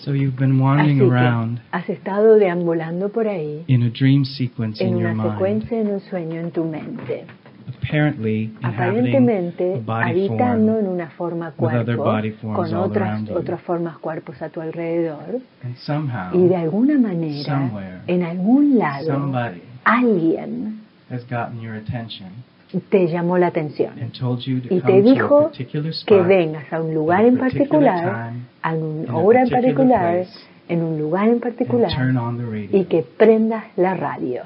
So you've been wandering Así que around has estado deambulando por ahí in a dream sequence en in your una mind, secuencia, en un sueño en tu mente, apparently inhabiting a aparentemente body habitando form en una forma with other cuerpo, body forms con all around you. otras formas cuerpos a tu alrededor, And somehow, y de alguna manera, somewhere, en algún lado, somebody alguien has gotten your attention te llamó la atención and told you to y te come to a dijo particular que spot vengas a un lugar at a en particular particular, time, a in una a hora en particular particular, place, en un lugar en and particular, turn on the radio. y que prendas la radio.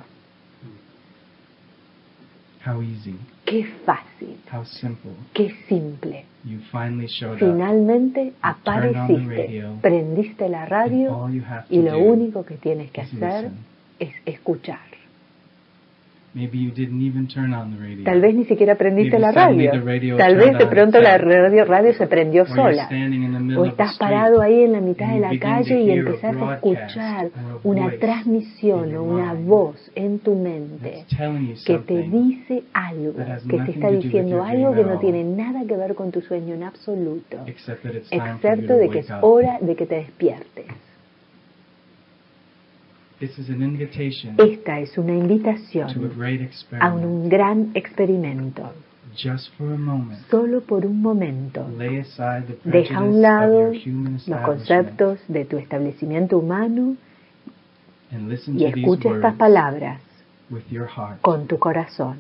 How easy, Qué fácil, how simple. qué simple. You finally showed up, Finalmente turned on the apareciste, radio, prendiste la and radio all you have y to lo do único que tienes que is hacer listen. es escuchar. Maybe you didn't even turn on the radio. Tal vez ni siquiera prendiste Maybe la suddenly radio. the radio Tal vez turned de on pronto la itself. radio se prendió Or you're sola. standing in the middle O of the estás street parado ahí en la mitad and de you la begin to calle y hear a empezás a broadcast escuchar or a una voice transmisión in o your una mind voz en tu mente that's telling you que te something dice algo, that has que te nothing está to do with diciendo your algo dream que at no all, tiene nada que ver con tu sueño en absoluto, except that it's time for you excepto to de que wake es up. hora de que te despiertes. This is an invitation Esta es una to a invitación great a experiment. un gran experimento. Just for a moment, Solo por un momento, lay aside the deja a un prejudice lado of your human los establishment conceptos de tu establecimiento humano and listen y to these escucha estas words palabras with your heart. con tu corazón.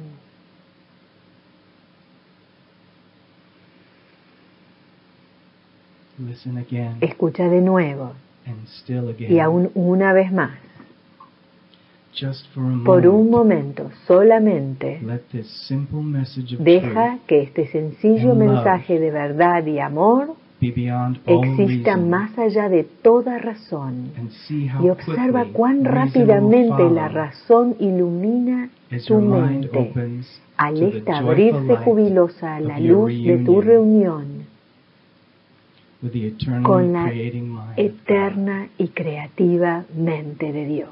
Listen again Escucha de nuevo and still y again. aún una vez más. Just for a Por un moment, momento solamente let this simple message of deja truth que este sencillo and love mensaje de verdad y amor be beyond all exista reason, más allá de toda razón. and see how Y observa quickly cuán reason will rápidamente la follow razón ilumina as tu your mind mente opens al to the esta joyful abrirse light jubilosa a la of your luz de tu reunion reunión with the eternally con la creating mind of God. eterna y creativa mente de Dios.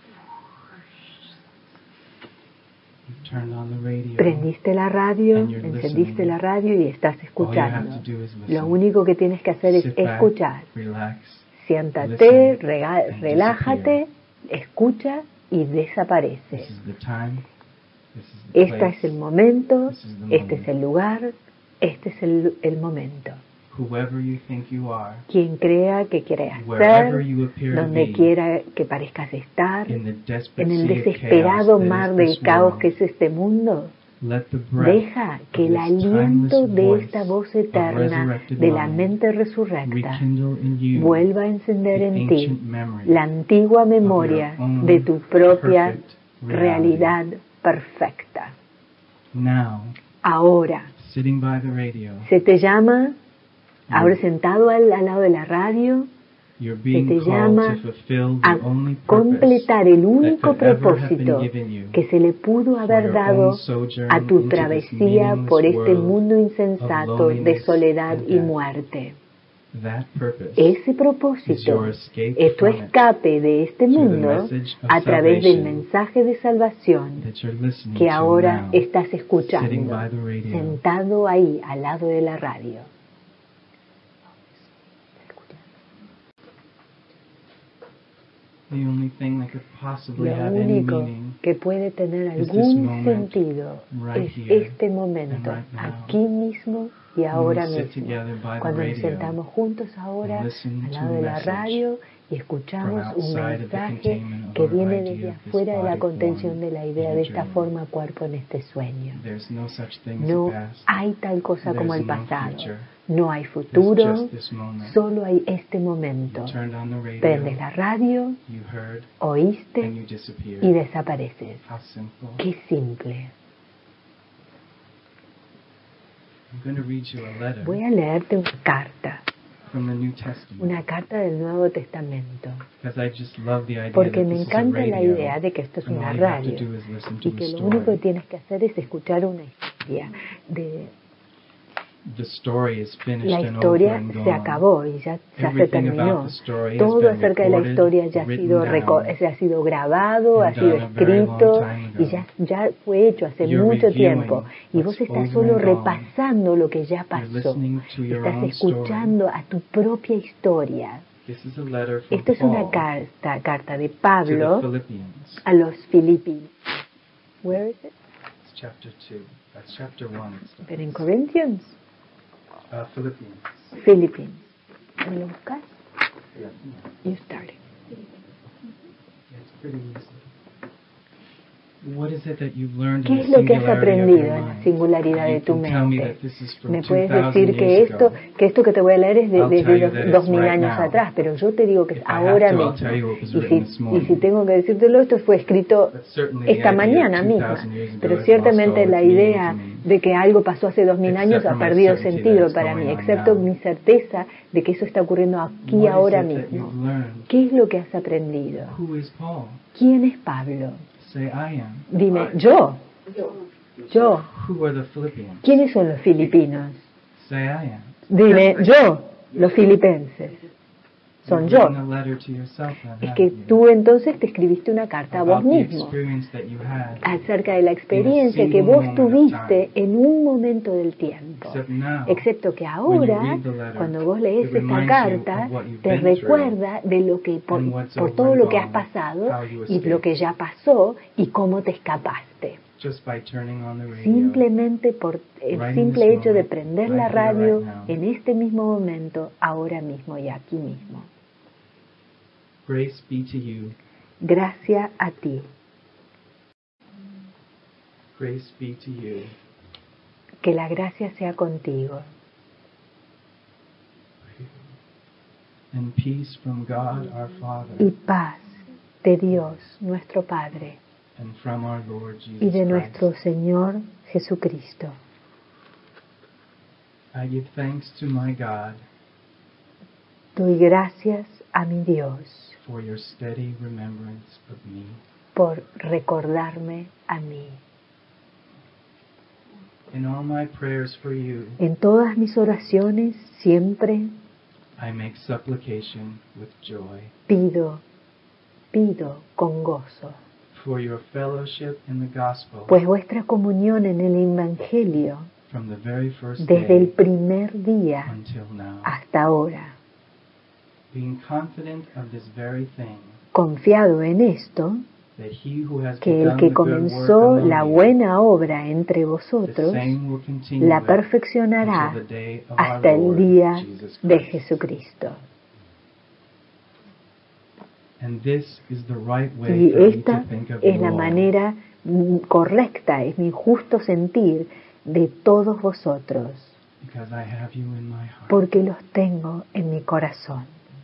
You've turned on the radio. Prendiste la radio, And you're encendiste listening. la radio y estás All you escuchando. have to do is listen. Lo único que tienes que hacer es Sit back, escuchar. relax, Siéntate, listen, and relájate, escucha y This desaparece. is the time. This is the Este place. es el momento, This is the este es moment. el lugar, este es el momento. Whoever you think you are, Quien crea que creas wherever ser, you appear to donde be, quiera que parezcas estar, in the desperate en el sea of desesperado chaos mar that is del this caos world, que es este mundo, let the breath deja que of el this aliento timeless de voice esta voz of eterna resurrected de la mind mente resurrecta rekindle in you vuelva a encender the en ti ancient memory la antigua of memoria your own de tu propia perfect realidad perfecta. Now, Ahora, sitting by the radio, se te llama, ahora you're, sentado al lado de la radio, you're se being te called llama to fulfill a the only purpose completar el that único could ever have been propósito given you que se le pudo for haber your dado own sojourn a tu into this travesía meaningless por este world mundo of insensato de loneliness soledad and y death. muerte. That purpose Ese is propósito your escape es tu from it, escape de este through the mundo message of a través del salvation mensaje de salvación that you're listening que to ahora now, estás sitting escuchando, by the radio. sentado ahí al lado de la radio. The only thing that could possibly Lo have any único meaning que puede tener is this algún moment sentido right es here este momento, and right now. aquí mismo y ahora When we sit mismo. together by the Cuando nos radio sentamos juntos ahora and listen al to lado a de la message radio y from escuchamos un outside of the mensaje containment of que our viene idea desde of this afuera de la body contención form de la idea in de a esta dream. forma cuerpo en este sueño. There's no such thing as No the past. hay tal cosa como el There's no pasado. future. No hay There's futuro, just this moment. solo hay este momento. You turned on the radio, Prendes la radio, you heard, and oíste you disappeared. y desapareces. How simple. Qué simple. I'm going to read you a letter Voy a leerte una carta, from the New Testament una carta del Nuevo Testamento, because I just love the idea porque that me this is a encanta la radio idea de que esto es and una all you have to radio do is listen to y que a lo único que story. tienes que hacer es escuchar una historia. The story is finished La and over historia and se gone. acabó y ya se Everything terminó. about the story has Todo been acerca de la recorded, historia ya ha written sido, down, ya ha sido grabado, ha and sido done a very long escrito time y ago. ya fue hecho hace You're mucho reviewing tiempo. Y vos what's estás over solo and gone. repasando lo que ya You're pasó. listening to your Estás own story. escuchando a tu propia historia. This is a letter from Esto es una Paul carta de to the Pablo Philippians. a los Filipinos. Where is it? It's chapter 2. That's chapter 1. It starts. But in Corinthians, Philippians. Philippines. ¿Me lo buscas? Yeah. You start. It's pretty easy. What is it that you've learned ¿Qué in es the lo que has singularity of aprendido your en la mind? singularidad de You tu can tell me mente? that this is from Me puedes 2,000 decir que years esto, ago. que te voy a leer es I'll tell desde you that it's 2000 right años now. atrás, pero yo te digo que es If I have ahora to, I'll mismo. tell you what was Y written this si morning. tengo que decírtelo, esto fue escrito But certainly the esta idea mañana of misma. 2,000 years ago Pero has ciertamente lost all la its meaning idea to me. de que algo pasó hace 2000 años Except ha for my perdido certainty that sentido it's para going mí, on excepto now. mi certeza de que eso está ocurriendo aquí What is ahora it that you've mismo. learned? ¿Qué es lo que has aprendido? Who is Paul? ¿Quién es Pablo? Say, I am. Dime, yo. Yo. Who are the Philippians? ¿Quiénes son los filipinos? Say, I am. Dime, yo, los filipenses. Son You've yo. written a letter to yourself then, Es que haven't you? tú entonces te escribiste una carta a vos About the mismo experience that you had. acerca de la experiencia que vos tuviste en un momento del tiempo. Except now, Excepto que when you ahora, read the letter, cuando vos lees it esta reminds you carta, of what you've te been through recuerda de lo que por and what's todo over lo and que has gone, pasado how you y escaped. lo que ya pasó y cómo te escapaste. just by turning on the radio. Simplemente por el Right in simple this hecho de moment, prender right la here, radio right now. en este mismo momento, ahora mismo y aquí mismo. Grace be to you. Gracias a ti. Grace be to you. Que la gracia sea contigo. And peace from God our Father Y paz de Dios, nuestro Padre, and from our Lord Jesus y de Christ. nuestro Señor Jesucristo. I give thanks to my God Doy gracias a mi Dios for your steady remembrance of me. por recordarme a mí. In all my prayers for you, En todas mis oraciones siempre I make supplication with joy pido con gozo, for your fellowship in the gospel pues vuestra comunión en el Evangelio from the very first desde el day primer día until now. hasta ahora. Being confident of this very thing, Confiado en esto, that he who has que el begun que the good work comenzó among la you, buena obra entre the vosotros, same will continue la it perfeccionará until the day of our hasta el Lord día Jesus de Christ. Jesucristo. And this is the right way Y for me esta to think of es you la all, manera correcta, es mi justo sentir de todos vosotros, because I have you in my heart. porque los tengo en mi corazón.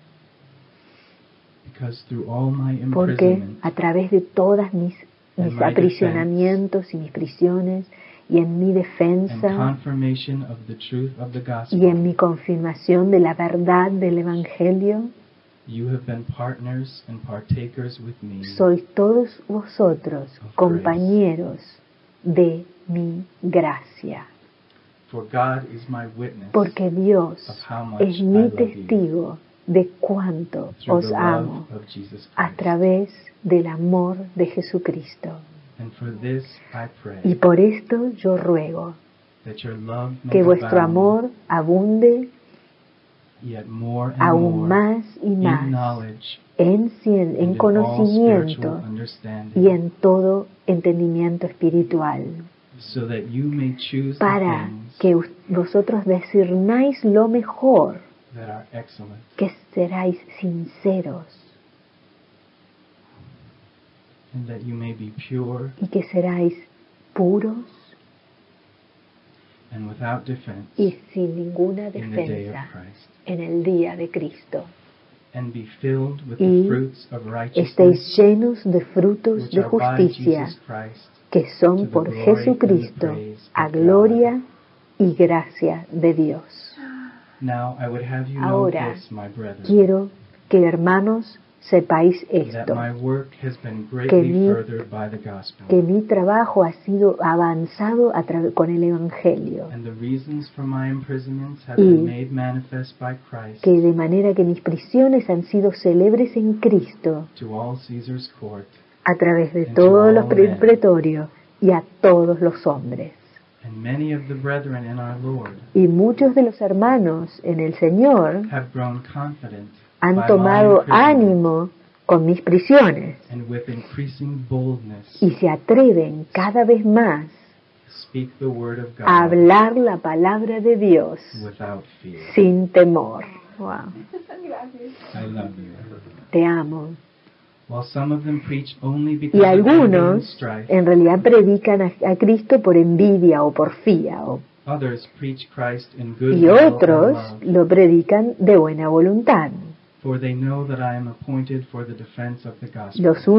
Because through all my Porque imprisonment a través de todas mis and my aprisionamientos y mis prisiones, y en mi and defensa, confirmation of the truth of the gospel, y en mi confirmación de la verdad del Evangelio, you have been partners and partakers with me sois todos vosotros compañeros de mi gracia. For God is my witness Porque Dios of how much es I mi love you testigo de cuánto through os the amo love of Jesus a Christ. través del amor de Jesucristo. And for this I pray, Y por esto yo ruego that your love may que vuestro abound amor abunde yet more and aún more más y in más knowledge en and en in all conocimiento spiritual understanding, y en todo entendimiento espiritual, so that you may choose the para things que vosotros discernáis lo mejor, that are excellent, que seráis sinceros and that you may be pure y que seráis puros and without defense y sin ninguna in the day of defensa Christ, en el día de Cristo. and be filled with Y the fruits of Estéis righteousness llenos de frutos which de are by justicia Jesus Christ, que to son the por glory and the Jesucristo praise a of gloria y gracia de Dios. Now I would have you know Ahora this, my brethren, quiero que, hermanos, sepáis that esto, my work has been greatly mi- furthered by the gospel, que mi trabajo ha sido avanzado con el Evangelio, and the reasons for my imprisonments have Y been made manifest by Christ que de manera que mis prisiones han sido célebres en Cristo to all Caesar's court, a través de And to todos los all men. pretorios y a todos los hombres. and many of the brethren in our Lord Y muchos de los hermanos en el Señor have grown confident han by my tomado imprisonment, ánimo con mis prisiones and with increasing boldness y se atreven cada vez más speak the word of God a hablar la palabra de Dios without fear. sin temor. Wow, I love you. te amo. While some of them preach only because Y of envy and algunos strife, en realidad predican a Cristo por envidia o porfía, others preach Christ in good y will and otros love, lo predican de buena voluntad. for they know that I am appointed for the defense of the gospel.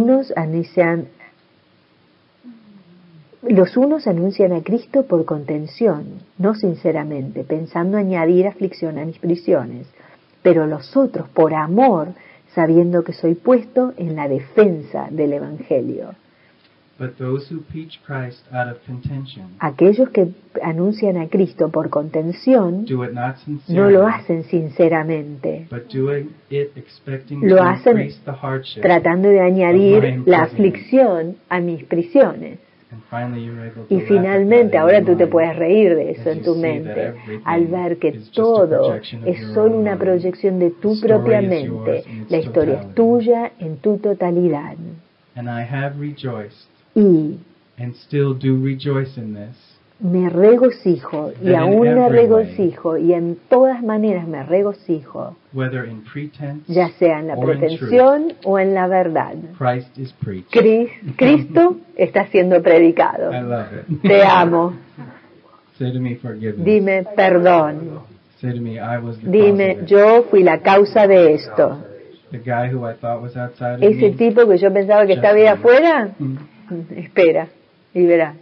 Los unos anuncian a Cristo por contención, no sinceramente, pensando añadir aflicción a mis prisiones, pero los otros por amor, sabiendo que soy puesto en la defensa del Evangelio. But those who preach Christ out of contention Aquellos que anuncian a Cristo por contención do it not no sincerely, lo hacen sinceramente, but doing it expecting lo to hacen increase the hardship. tratando de añadir Of my la imprisonment. aflicción a mis prisiones. And finally you're able to Y laugh at finalmente that in ahora your tú te mind puedes reír de eso as en you tu see mente, that everything al ver que is just a todo projection of es your solo own una mind. proyección de tu The story propia is mente. yours in its La historia es totality. tuya en tu totalidad. And I have rejoiced, Y and still do rejoice in this, me regocijo, y That in aún me every regocijo, y en todas maneras me regocijo, whether in pretense ya sea en la or in truth, pretensión o en la verdad. Christ is preached. Cristo está siendo predicado. I love it. Te amo. Say to me forgiveness. Dime perdón. Say to me I was the Dime, cause of it. yo fui la causa de esto. The guy who I thought was outside of Ese me. tipo que yo pensaba que estaba ahí afuera, espera y verás.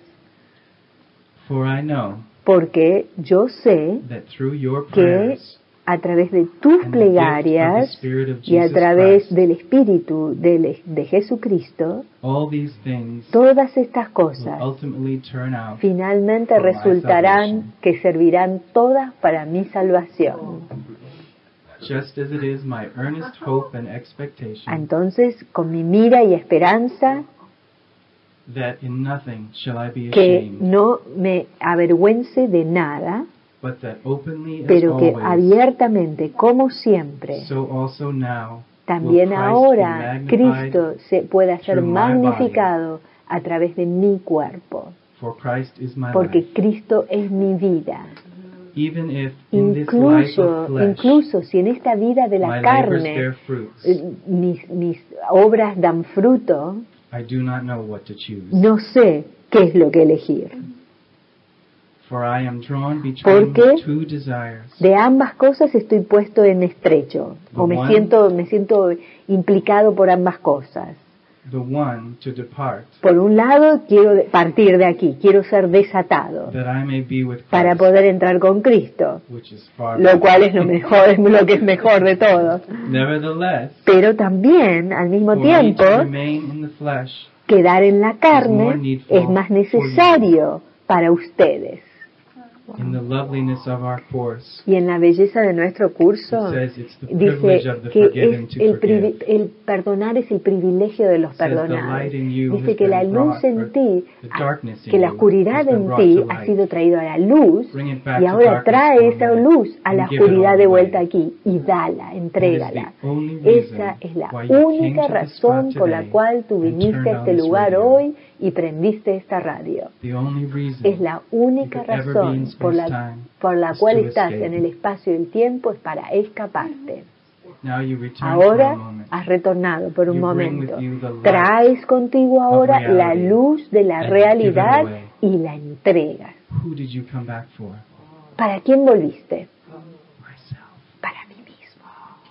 For I know Porque yo sé that through your que prayers a través de tus and the gift of the plegarias Spirit of y a Jesus través Christ, del Espíritu de Jesucristo, all these things todas estas will cosas ultimately turn out finalmente for my resultarán salvation. que servirán todas para mi salvación. just as it is my earnest hope and expectation Entonces, con mi mira y esperanza, that in nothing shall I be que ashamed, no me avergüence de nada, but that openly as pero que always, abiertamente, como siempre, so also now también will Christ ahora be magnified, Cristo se pueda ser through my magnificado a través de mi cuerpo, for Christ is my porque life. Cristo es mi vida. Even if in this life of flesh Incluso si en esta vida de la my labors carne bear fruits, mis obras dan fruto, I do not know what to choose. no sé qué es lo que elegir. For I am drawn between Porque two desires. De ambas cosas estoy puesto en estrecho, o me siento implicado por ambas cosas. The one to depart, Por un lado, quiero partir de aquí, quiero ser desatado that I may be with para Christ, poder entrar con Cristo, which is far lo cual es lo mejor, es lo que es mejor de todo. Nevertheless, Pero también, al mismo for me tiempo, to remain in the flesh, quedar en la carne es más necesario para ustedes. in the loveliness of our course, Y en la belleza de nuestro curso, it says it's the privilege dice of the que forgiven es to el forgive. perdonar es el privilegio de los It says the perdonados. light in you Dice has que la been luz brought, en or ti, the darkness in que la you oscuridad has been en brought ti to ha light. sido traído a la luz Bring it back y to ahora darkness trae for a esa minute luz a la and give it oscuridad all de away. vuelta aquí y dala, entrégala. That is the only reason Esa es la why you came única to this razón spot por la today cual tú and viniste turned a este on this lugar radio. hoy y prendiste esta radio. The only reason Es la única you could ever be razón in por space-time la is cual to estás escape. en el espacio y el tiempo es para escaparte. Now you return for a Ahora moment. has retornado por un You bring momento. with you the light Traes contigo ahora of reality la luz de la and realidad give it away. y la entregas. Who did you come back for? ¿Para quién volviste? Myself. Para mí mismo.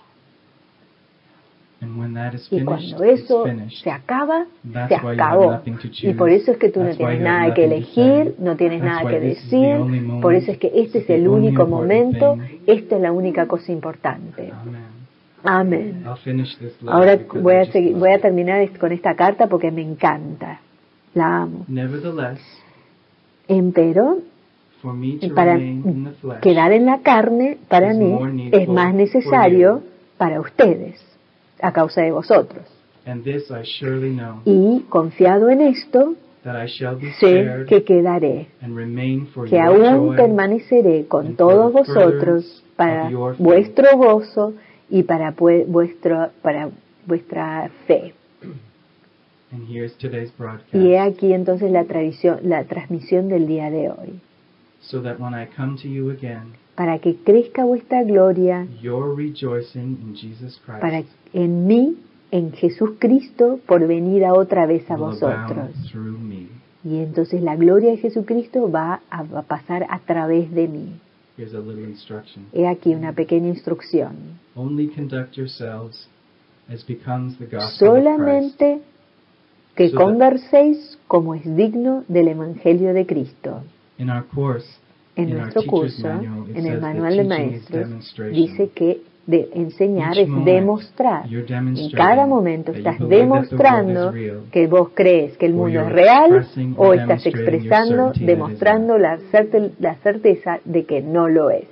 And when that is Y finished, cuando it's eso finished. se acaba, That's se why you have acabó. nothing to choose. Y por eso es que tú no That's why tienes you have nada que nothing to elegir, say. no tienes That's nada why que this is the decir. only moment. Por eso es que este es the el only único important momento, thing. esta es la única cosa importante. Amen. Amén. I'll finish this letter Ahora because voy I a, just love voy a it. terminar con esta carta porque me encanta. La amo. Nevertheless, Empero, for me to para remain in the flesh, quedar en la carne, para is mí, more needful es más for necesario you. para ustedes, a causa de vosotros. and this I surely know, Y confiado en esto, that I shall be sé spared que quedaré, and remain for que your aún joy permaneceré con and todos for the vosotros furtherance para of your faith. vuestro gozo y para vuestra fe. And here's today's broadcast. Y he aquí entonces la transmisión del día de hoy. So that when I come to you again, Para que crezca vuestra gloria, you're rejoicing in Jesus Christ. para en mí, en Jesús Cristo, por venida otra vez a will vosotros. abound through me. Y entonces la gloria de Jesucristo va a pasar a través de mí. Here's a little instruction. He aquí una pequeña instrucción. Only conduct yourselves as becomes the gospel of Christ. Solamente que So that- converséis como es digno del Evangelio de Cristo. In our course, En in our nuestro teacher's curso, manual, it en el says manual that de teaching is maestros, demonstration. dice que de enseñar Each es moment, demostrar. you're En demonstrating cada momento that estás you believe that the world demostrando is real, que vos crees que el or mundo es you're real, expressing o and estás demonstrating your expresando, certainty that it is demostrando la certeza de que no lo es.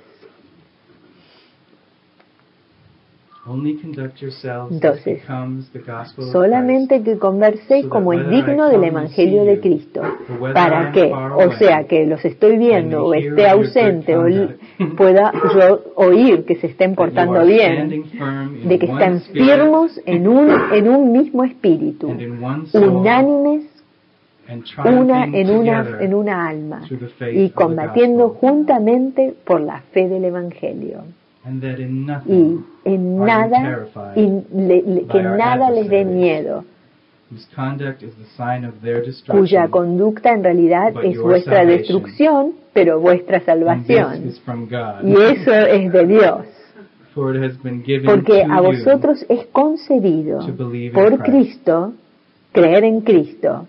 Only conduct yourselves Entonces, as becomes the gospel of solamente que converséis so that como es whether I digno del come and Evangelio see de you, Cristo. or whether I ¿Para am qué? far O away, sea, que los estoy viendo o I may esté hear your ausente good o conduct. pueda yo oír que se estén that you portando are bien, standing firm in de que one están spirit firmos en un mismo espíritu, and in one soul, unánimes and una triumphing en together una alma through the faith y of the combatiendo gospel, juntamente por la fe del Evangelio. and that in Y nothing en are you nada, terrified que by our nada les dé adversaries, miedo, whose conduct is the sign of their destruction, cuya conducta en realidad but es your vuestra salvation. destrucción, pero vuestra and salvación. this is from God. Y eso es de Dios, For it has been given porque to a you vosotros es concedido to believe in por Christ. Cristo, creer en Cristo.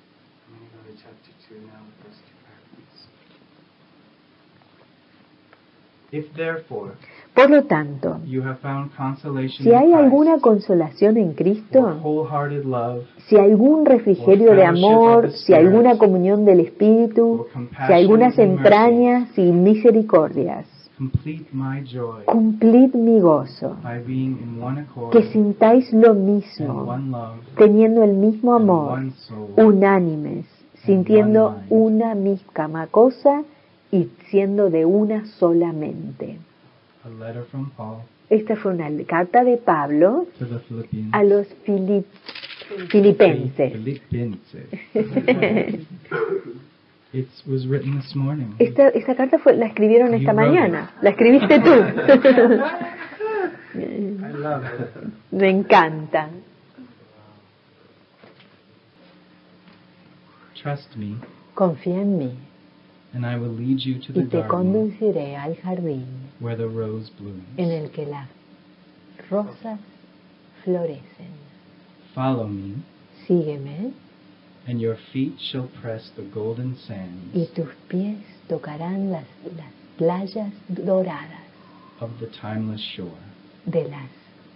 If therefore Por lo tanto, you have found consolation si in hay Christ, alguna consolación en or Cristo, wholehearted love, si algún refrigerio de amor, si alguna comunión del Espíritu, si algunas entrañas y misericordias, complete my joy cumplid mi gozo, by being in one accord que sintáis lo and mismo, one love teniendo el mismo and amor, one soul. unánimes, sintiendo one mind. una misma cosa y siendo de una sola mente. A letter from Paul Esta fue una carta de Pablo to the Philippians. a los filipenses. Filipenses. It was written this morning. Esta carta la escribieron You esta wrote mañana. La escribiste tú. I love it. Me encanta. Trust me, Confía en mí and I will lead you to the y te garden conduciré al jardín where the rose blooms. en el que las rosas florecen. Follow me, Sígueme and your feet shall press the golden y sands tus pies tocarán las playas doradas of the timeless shore. de las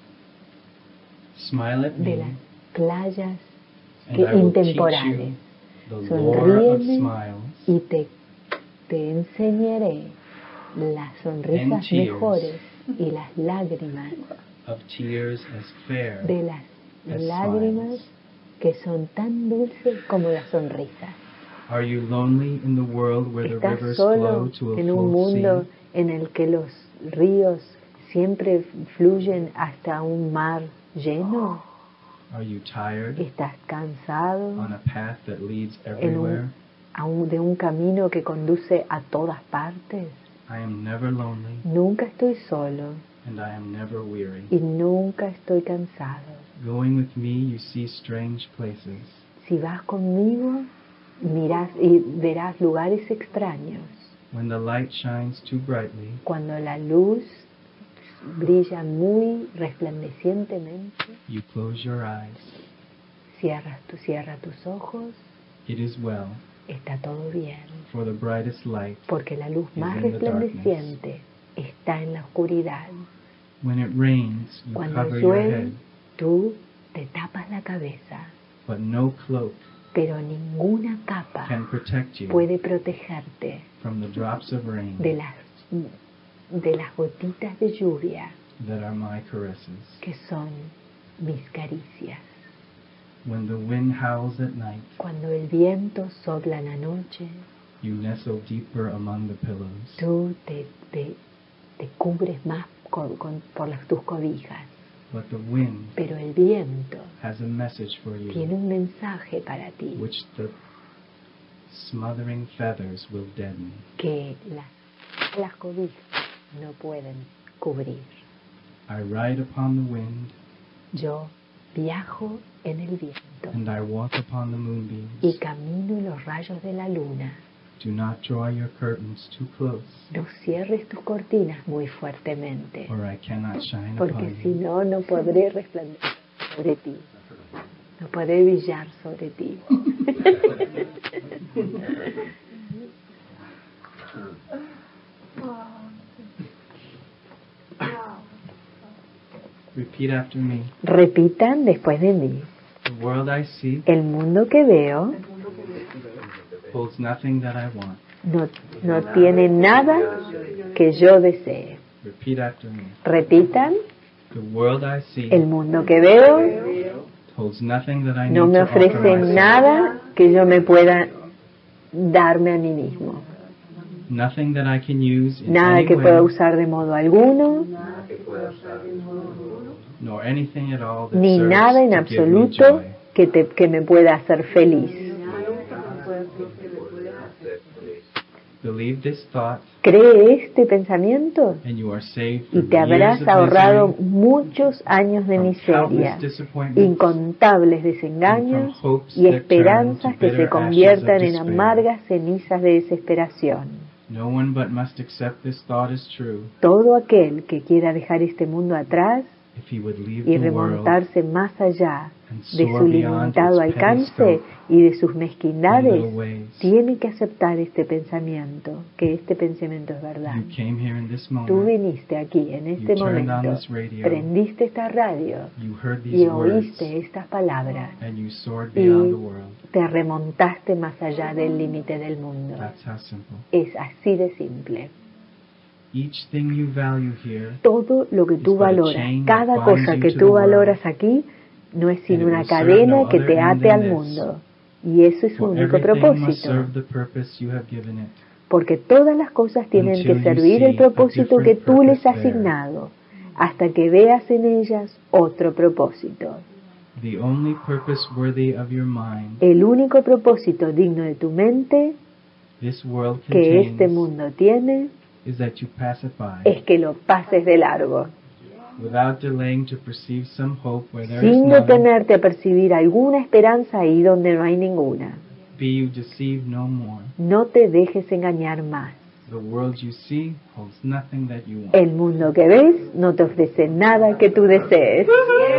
Smile at me, playas and I will teach intemporales. you the lore of Sonríeme smiles y te enseñaré las sonrisas And tears. mejores y las lágrimas of tears as fair de las as lágrimas smiles. que son tan dulces como las sonrisas. Are you lonely in the world where the ¿Estás rivers flow solo to a en un full mundo sea? en el que los ríos siempre fluyen hasta un mar lleno? Are you tired ¿Estás cansado on a path that leads everywhere? de un camino que conduce a todas partes? I am never lonely, Nunca estoy solo and I am never weary. y nunca estoy cansado. Going with me, you see strange places. Si vas conmigo, mirás y verás lugares extraños. When the light shines too brightly, Cuando la luz brilla muy resplandecientemente, you close your eyes. cierra tus ojos, It is well, está todo bien, for the brightest light porque la luz is más in the resplandeciente está en la oscuridad. When it rains, you Cuando cover your head, llueve, tú te tapas la cabeza, but no cloak pero ninguna capa can protect you puede protegerte from the drops of rain de las gotitas de lluvia that are my caresses. que son mis caricias. When the wind howls at night, Cuando el viento sopla en la noche, you nestle deeper among the pillows. tú te cubres más tus cobijas. But the wind Pero el viento has a message for you, tiene un mensaje para ti, which the smothering feathers will deaden. que las cobijas no pueden cubrir. I ride upon the wind, Yo viajo en el viento and I walk upon the moonbeams. y camino en los rayos de la luna. Do not draw your curtains too close, No cierres tus cortinas muy fuertemente, or I cannot shine porque upon si you. no, no podré resplandecer sobre ti. No podré brillar sobre ti. Repeat after me. Repitan después de mí. The world I see El mundo que veo holds nothing that I want. no tiene nada que yo desee. Repeat after me. Repitan, The world I see el mundo que veo holds nothing that I need no me to offer ofrece myself. nada que yo me pueda darme a mí mismo. Nothing that I can use in Nada any que way, pueda usar de modo alguno, nor anything at all that ni serves nada en to give me absoluto joy. que me pueda hacer feliz. Believe this thought, Cree este pensamiento and you are saved y from te habrás years of ahorrado misery, muchos años de from miseria, countless disappointments, incontables desengaños and from hopes y that esperanzas turn to que bitter se conviertan ashes en of despair. amargas cenizas de desesperación. No one but must accept this thought as true Todo aquel que quiera dejar este mundo atrás if he would leave y the world remontarse más allá and de soar su beyond limitado its petty alcance scope y de sus in mezquindades, little ways. tiene que aceptar este pensamiento, que este pensamiento es verdad. You came here in this Tú moment, viniste aquí en este you turned on momento, this radio, prendiste esta radio you heard these y words, oíste estas palabras and you soared y beyond the world. te remontaste más allá del límite del mundo. That's how simple. Es así de simple. Each thing you value here Todo lo que tú It's but a valoras, chain cada that cosa binds que you to tú the world, valoras aquí, no es and sino it una will serve cadena no que other te end ate than al this. mundo. Y eso es su For único everything must propósito. serve the purpose you have given it. Porque todas las cosas tienen Until que you servir el see a propósito que different tú les purpose has there. asignado, hasta que veas en ellas otro propósito. The only purpose worthy of your mind El único propósito digno de tu mente this world que este contains mundo tiene is that you pass it by, es que lo pases de largo, without delaying to perceive some hope where there is sin none. detenerte a percibir alguna esperanza ahí donde no hay ninguna. Be you deceived no more. No te dejes engañar más. The world you see holds nothing that you want. El mundo que ves no te ofrece nada que tú desees.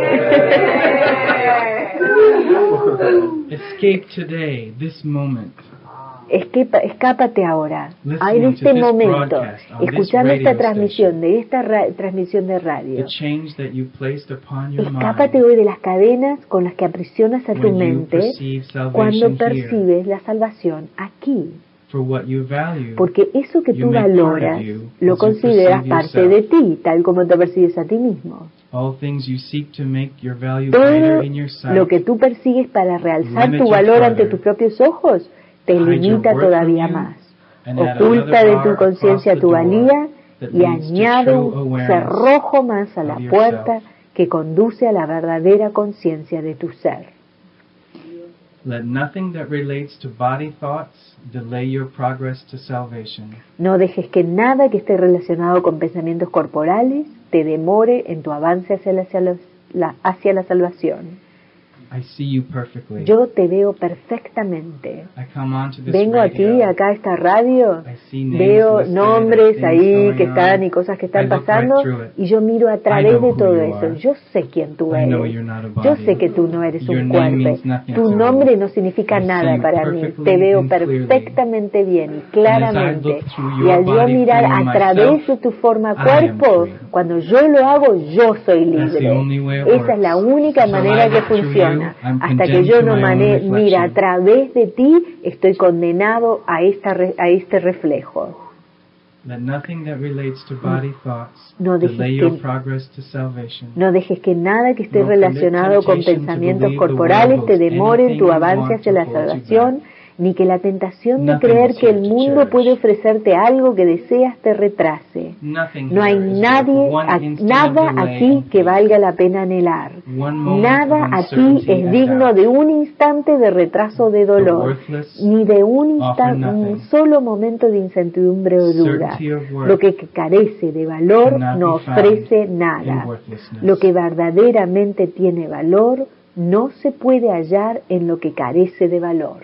Escape today, this moment. Escápate ahora, Listening en to este this momento, broadcast on this escuchando esta radio transmisión de esta transmisión de radio. The change that you placed upon your Escápate mind hoy de las cadenas con las que aprisionas a tu when you mente perceive cuando salvation here. percibes la salvación aquí. For what you value, Porque eso que you tú make part of valoras you lo as you consideras perceive parte yourself. de ti, tal como te percibes a ti mismo. all things you seek to make your value Todo greater in your sight lo que tú persigues para realzar limit tu you valor ante further, tus propios ojos te hide your limita worth todavía from you, más. and add Oculta another de bar tu across conciencia the tu door valía that y leads to añade true un awareness cerrojo más a la of puerta yourself. que conduce a la verdadera conciencia de tu ser. Let nothing that relates to body thoughts delay your progress to salvation. No dejes que nada que esté relacionado con pensamientos corporales te demore en tu avance hacia la salvación. I see you perfectly. Yo te veo perfectamente. I come onto this Vengo aquí, radio. acá a esta radio, I see names veo listed, nombres things ahí going que están on. y cosas que I están look pasando right through it. y yo miro a través know de who todo you eso. are. Yo sé quién tú I know eres. you're not a Yo body. sé que tú no eres Your un name cuerpo. means nothing Tu to nombre me. no significa I see nada you para mí. perfectly Te veo and clearly. perfectamente bien y And as I claramente. look through Y your al yo body, mirar form, a través myself, de tu forma I am cuerpo, free. cuando yo lo hago, yo soy That's the libre. only way it Esa es la works. única So manera I que look through funciona. you, I'm Hasta que condemned yo to no my own mira a reflection. través de ti, estoy condenado a este reflejo. Let nothing that relates to body thoughts No dejes delay your que- progress to salvation. No dejes que nada que esté No commit relacionado con temptation to pensamientos believe the corporales world te holds demore en anything tu you avance want hacia to la hold you salvación ni que la tentación de Nothing creer is que here el to mundo cherish. puede ofrecerte algo que deseas te retrase. Nothing No hay here is nadie, worth one instant of nada delay aquí and que peace. valga la pena anhelar. One moment Nada of aquí uncertainty es and digno doubt. de un instante de retraso de dolor, worthless ni de un offer nothing. solo momento de incertidumbre o duda. Certainty of worth Lo que carece de valor cannot no be found ofrece in nada. worthlessness. Lo que verdaderamente tiene valor no se puede hallar en lo que carece de valor.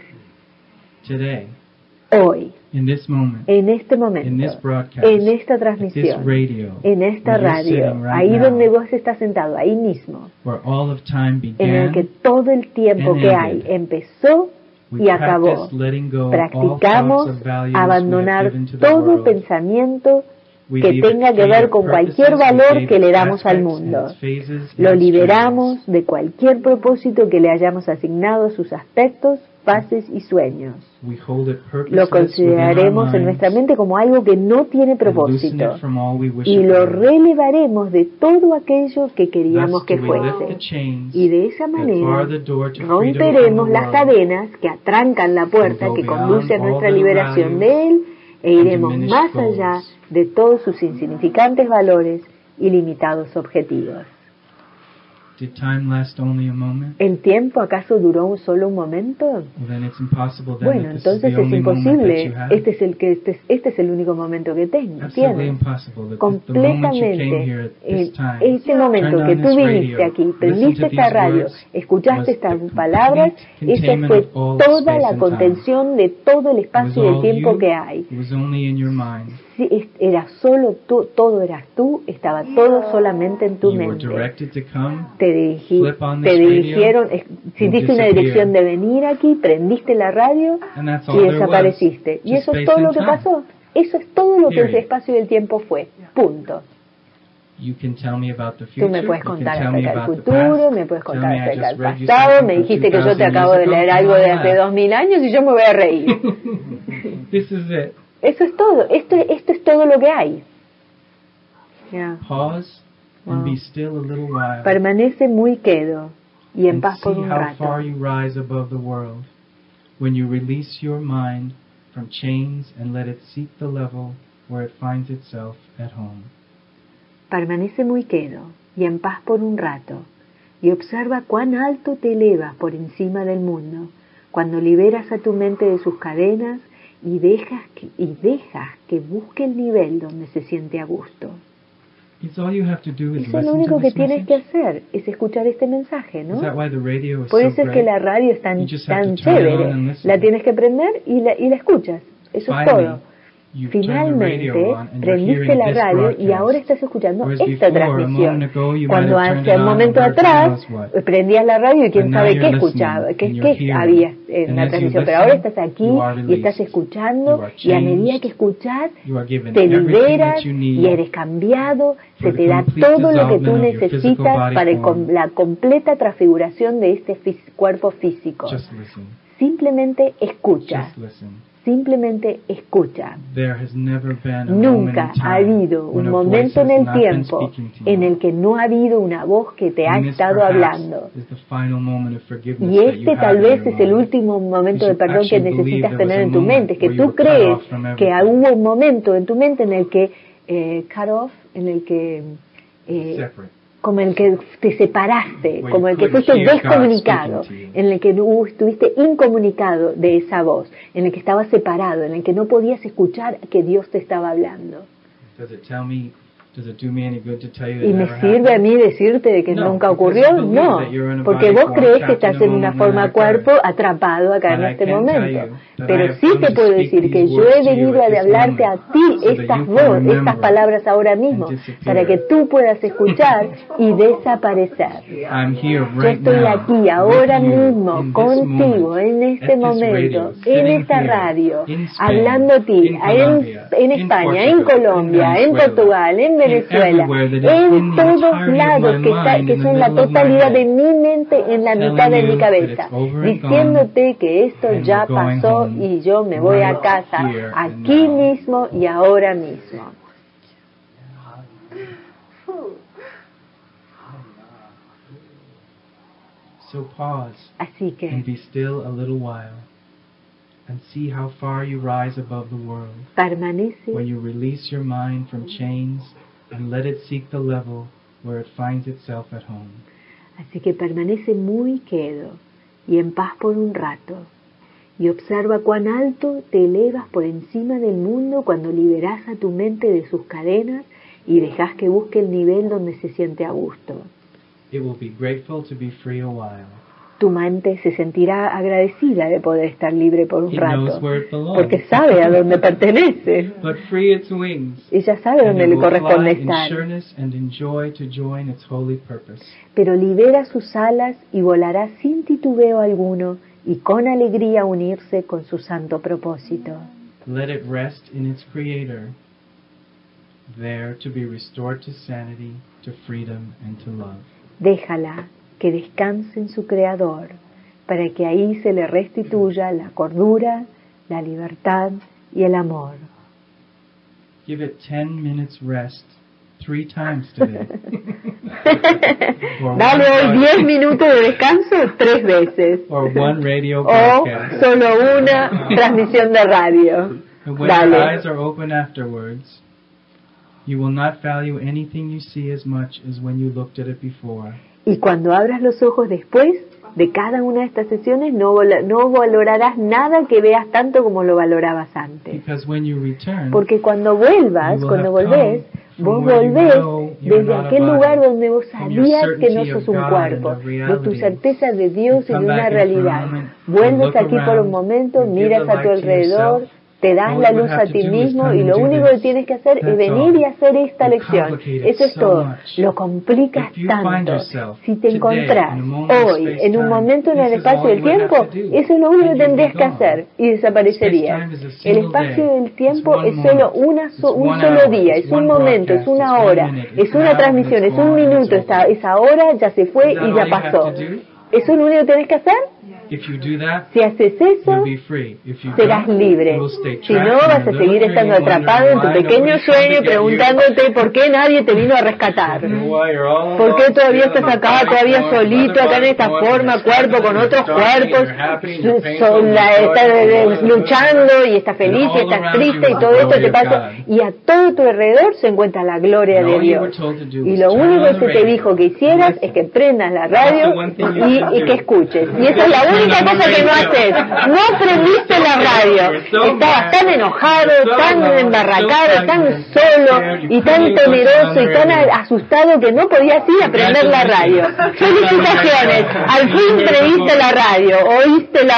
Today, Hoy, in this moment, en este in momento, this broadcast, en esta at this transmisión, radio, en esta where you're radio, sitting right ahí now, donde vos estás sentado, ahí mismo, where all of time en el que began, todo el tiempo and que ended. hay empezó we y acabó. practiced letting go of all Practicamos thoughts of values we have abandonar given to the todo world. pensamiento We que gave it tenga que creative ver con cualquier purposes, we valor gave que it le damos al aspects and mundo. its phases and Lo its liberamos changes. de cualquier propósito que le hayamos asignado a sus aspectos, fases y sueños. We hold it Lo purposeless consideraremos within en our nuestra minds, mente como algo que no tiene and loosen propósito it from all we wish y it lo were. relevaremos de todo aquello que queríamos Thus que do we lift fuese. the chains Y de esa that manera bar the door to freedom romperemos from the las world, cadenas que atrancan la puerta and go que conduce a beyond nuestra all little liberación values de Él e and iremos diminished más goals. allá de todos sus insignificantes valores y limitados objetivos. Did time last only a moment? ¿El tiempo acaso duró solo un momento? Well, then it's impossible then Bueno, that this is entonces the es only moment that imposible. you have. Este es el único momento que tengo. Absolutely Tienes. impossible that the moment you came here Completamente. at this time, Este momento turned que on tú this viniste radio, aquí, listened prendiste to esta these radio, words, escuchaste was estas the palabras, complete eso containment fue of all toda space la and time. contención de todo el It was espacio y el all tiempo you, que hay. it was only in your mind. Sí, era solo tú, todo eras tú, estaba todo solamente en tu You were mente. directed to come, Te flip on te this radio, dirigieron, sentiste una disappear. dirección de venir aquí, prendiste la radio and that's all y there was. desapareciste. Y Just eso es space todo and lo que time. pasó. Eso es todo lo que Period. ese espacio y el tiempo fue. Punto. You can tell me about the Tú future, me puedes you can contar tell me acerca del about the futuro, past, me puedes tell contar me I acerca just del read you pasado, something me from dijiste que yo te 2000 acabo de years leer ago, algo and de I'll hace laugh. 2000 años y yo me voy a reír. This is it. Eso es todo. Esto es todo lo que hay. Ya. Pause and Wow. be still a little while. Permanece muy quedo y en and paz por see un how rato. far you rise above the world when you release your mind from chains and let it seek the level where it finds itself at home. Permanece muy quedo y en paz por un rato y observa cuán alto te elevas por encima del mundo cuando liberas a tu mente de sus cadenas y dejas que busque el nivel donde se siente a gusto. It's all you have to do is Eso es lo listen único to que this tienes message. que hacer, es escuchar este mensaje, Is ¿no? that why the radio is Por so eso es great? que la radio es tan, You just have tan to turn it on chévere. and listen. La tienes que prender y la escuchas. Eso es Finally, todo. you've turned the radio Finalmente, on and you're prendiste hearing la this radio y broadcast. ahora estás escuchando Whereas esta before, a moment transmisión. ago, you Cuando might have turned hace it un on momento and heard atrás who knows what. prendías la radio y quién But now sabe you're qué listening escuchaba, and qué you're hearing. había en And la as you transmisión. Pero listen, ahora estás aquí you are y estás released. escuchando You are y a medida changed. que escuchas You are given te everything liberas that you need y eres cambiado, se for the te da complete todo lo que tú dissolvement of your physical necesitas body para form. la completa transfiguración de este cuerpo físico. Just listen. Simplemente escucha, Just listen. simplemente escucha. There has never been a moment Nunca in ha time habido when un a momento voice en has el not been tiempo speaking to en you. el que no ha habido una voz que te ha And this estado perhaps hablando. is the final moment of forgiveness Y that you este have tal in vez your es el mind. último momento You de perdón que actually believe necesitas there was tener a en tu moment mente. Es que where you tú were cut crees off from que everything. hubo un momento en tu mente en el que cut off, en el que Separate. como el que te separaste, Where como you el que couldn't fuiste hear God descomunicado, speaking to you. en el que estuviste incomunicado de esa voz, en el que estabas separado, en el que no podías escuchar que Dios te estaba hablando. Does it do me any good to tell you ¿Y that me never sirve a happened? mí decirte de que No, nunca because ocurrió? you believe No, that you're in a porque body vos form, crees que trapped estás in a en una moment when forma it occurred. cuerpo atrapado acá en But I este can tell momento. you that I Pero have sí come te to puedo speak decir que these yo he words to you venido at a this hablarte a moment, ti so that estas you can remember estas palabras ahora mismo, and disappear. para que tú puedas escuchar y desaparecer. I'm here Yo right estoy now aquí ahora with you mismo, in this contigo, moment, en at este this momento, radio, en sitting esta here, radio, in Spain, hablando a ti, in Colombia, en in España, en Portugal, Colombia, in en Venezuela, Portugal, en in Venezuela, everywhere that is in en the todos entirety of lados my que, mind, que in the son la middle of my totalidad head, de mi mente en la telling mitad de you mi that cabeza, it's over and diciéndote que esto and ya we're going pasó home y yo me voy a right casa here and aquí now. mismo y ahora mismo. So pause Así que and be still a little while. and see how far you rise above the world. Permanece, When you release your mind from chains and let it seek the level where it finds itself at home. así que permanece muy quedo y en paz por un rato, y observa cuán alto te elevas por encima del mundo cuando liberas a tu mente de sus cadenas y dejas que busque el nivel donde se siente a gusto. It will be grateful to be free a while. Tu mente se sentirá agradecida de poder estar libre por un It rato, knows where it belongs. porque sabe a dónde pertenece. But free its wings, Ella sabe and dónde it le will corresponde fly in estar, sureness and in joy to join its holy purpose. pero libera sus alas y volará sin titubeo alguno y con alegría unirse con su santo propósito. Let it rest in its Creator, there to be restored to sanity, to freedom, and to love. Déjala que descanse en su Creador, para que ahí se le restituya la cordura, la libertad y el amor. Give it 10 minutes rest 3 times today. Or Dale one hoy 10 minutos de descanso 3 veces. Or one radio O broadcast. solo una transmisión de radio. And when Dale. your eyes are open afterwards, you will not value anything you see as much as when you looked at it before. Y cuando abras los ojos después de cada una de estas sesiones, no valorarás nada que veas tanto como lo valorabas antes. Because when you return, Porque cuando vuelvas, you will cuando have volvés, come vos from where you volvés know you're desde not a aquel body, lugar donde vos from your sabías que no certainty sos of un God cuerpo, and of de tu reality. certeza de Dios y You de come una back in for a realidad. moment, you Vuelves look aquí por un around, momento, you give miras the a tu light to alrededor, yourself. te das All la you would luz have a to ti do is mismo come y and lo do único this. que tienes que hacer es That's venir all. y hacer esta You lección. complicate it Eso es so todo. much. Lo complicas If you find tanto. yourself Si te today, encontrás in a moment of hoy space en un time, momento en el this is espacio all del you would have tiempo, to do. eso es lo único que And you'd tendrías be que gone. hacer y desaparecerías. Space-time is a El single espacio day. del tiempo It's one es solo moment. It's un one solo hour. día, It's es un one momento, es broadcast. una It's 1 hora, minute. es It's una an hour. transmisión, It's es un gone. minuto, It's over. esa hora ya se fue Is that y all ya you have pasó. to do? ¿Eso es lo único que tenés que hacer? If you do that, Si haces eso, you'll be free. If you serás don't, libre. you will stay Si trapped no, in vas your a seguir little estando dream, atrapado en tu wondering why pequeño nobody's come to sueño get you. preguntándote por qué nadie te vino a rescatar. Why you're all ¿Por qué alone, todavía still in estás the acá, body todavía form, solito, other acá en body esta form, forma, you're cuerpo con struggling, otros you're darkening, cuerpos, you're happy, you're painful, you're luchando y estás feliz y estás triste y todo esto te pasa? Y a todo tu alrededor se encuentra la gloria de Dios. Y lo único que se te dijo que hicieras es que prendas la radio y que escuches. Y esa es la única cosa que no haces. No prendiste la radio. Estabas tan enojado, tan embarracado, tan solo y tan temeroso y tan asustado que no podías ir a prender la radio. Felicitaciones, al fin prendiste la radio, oíste la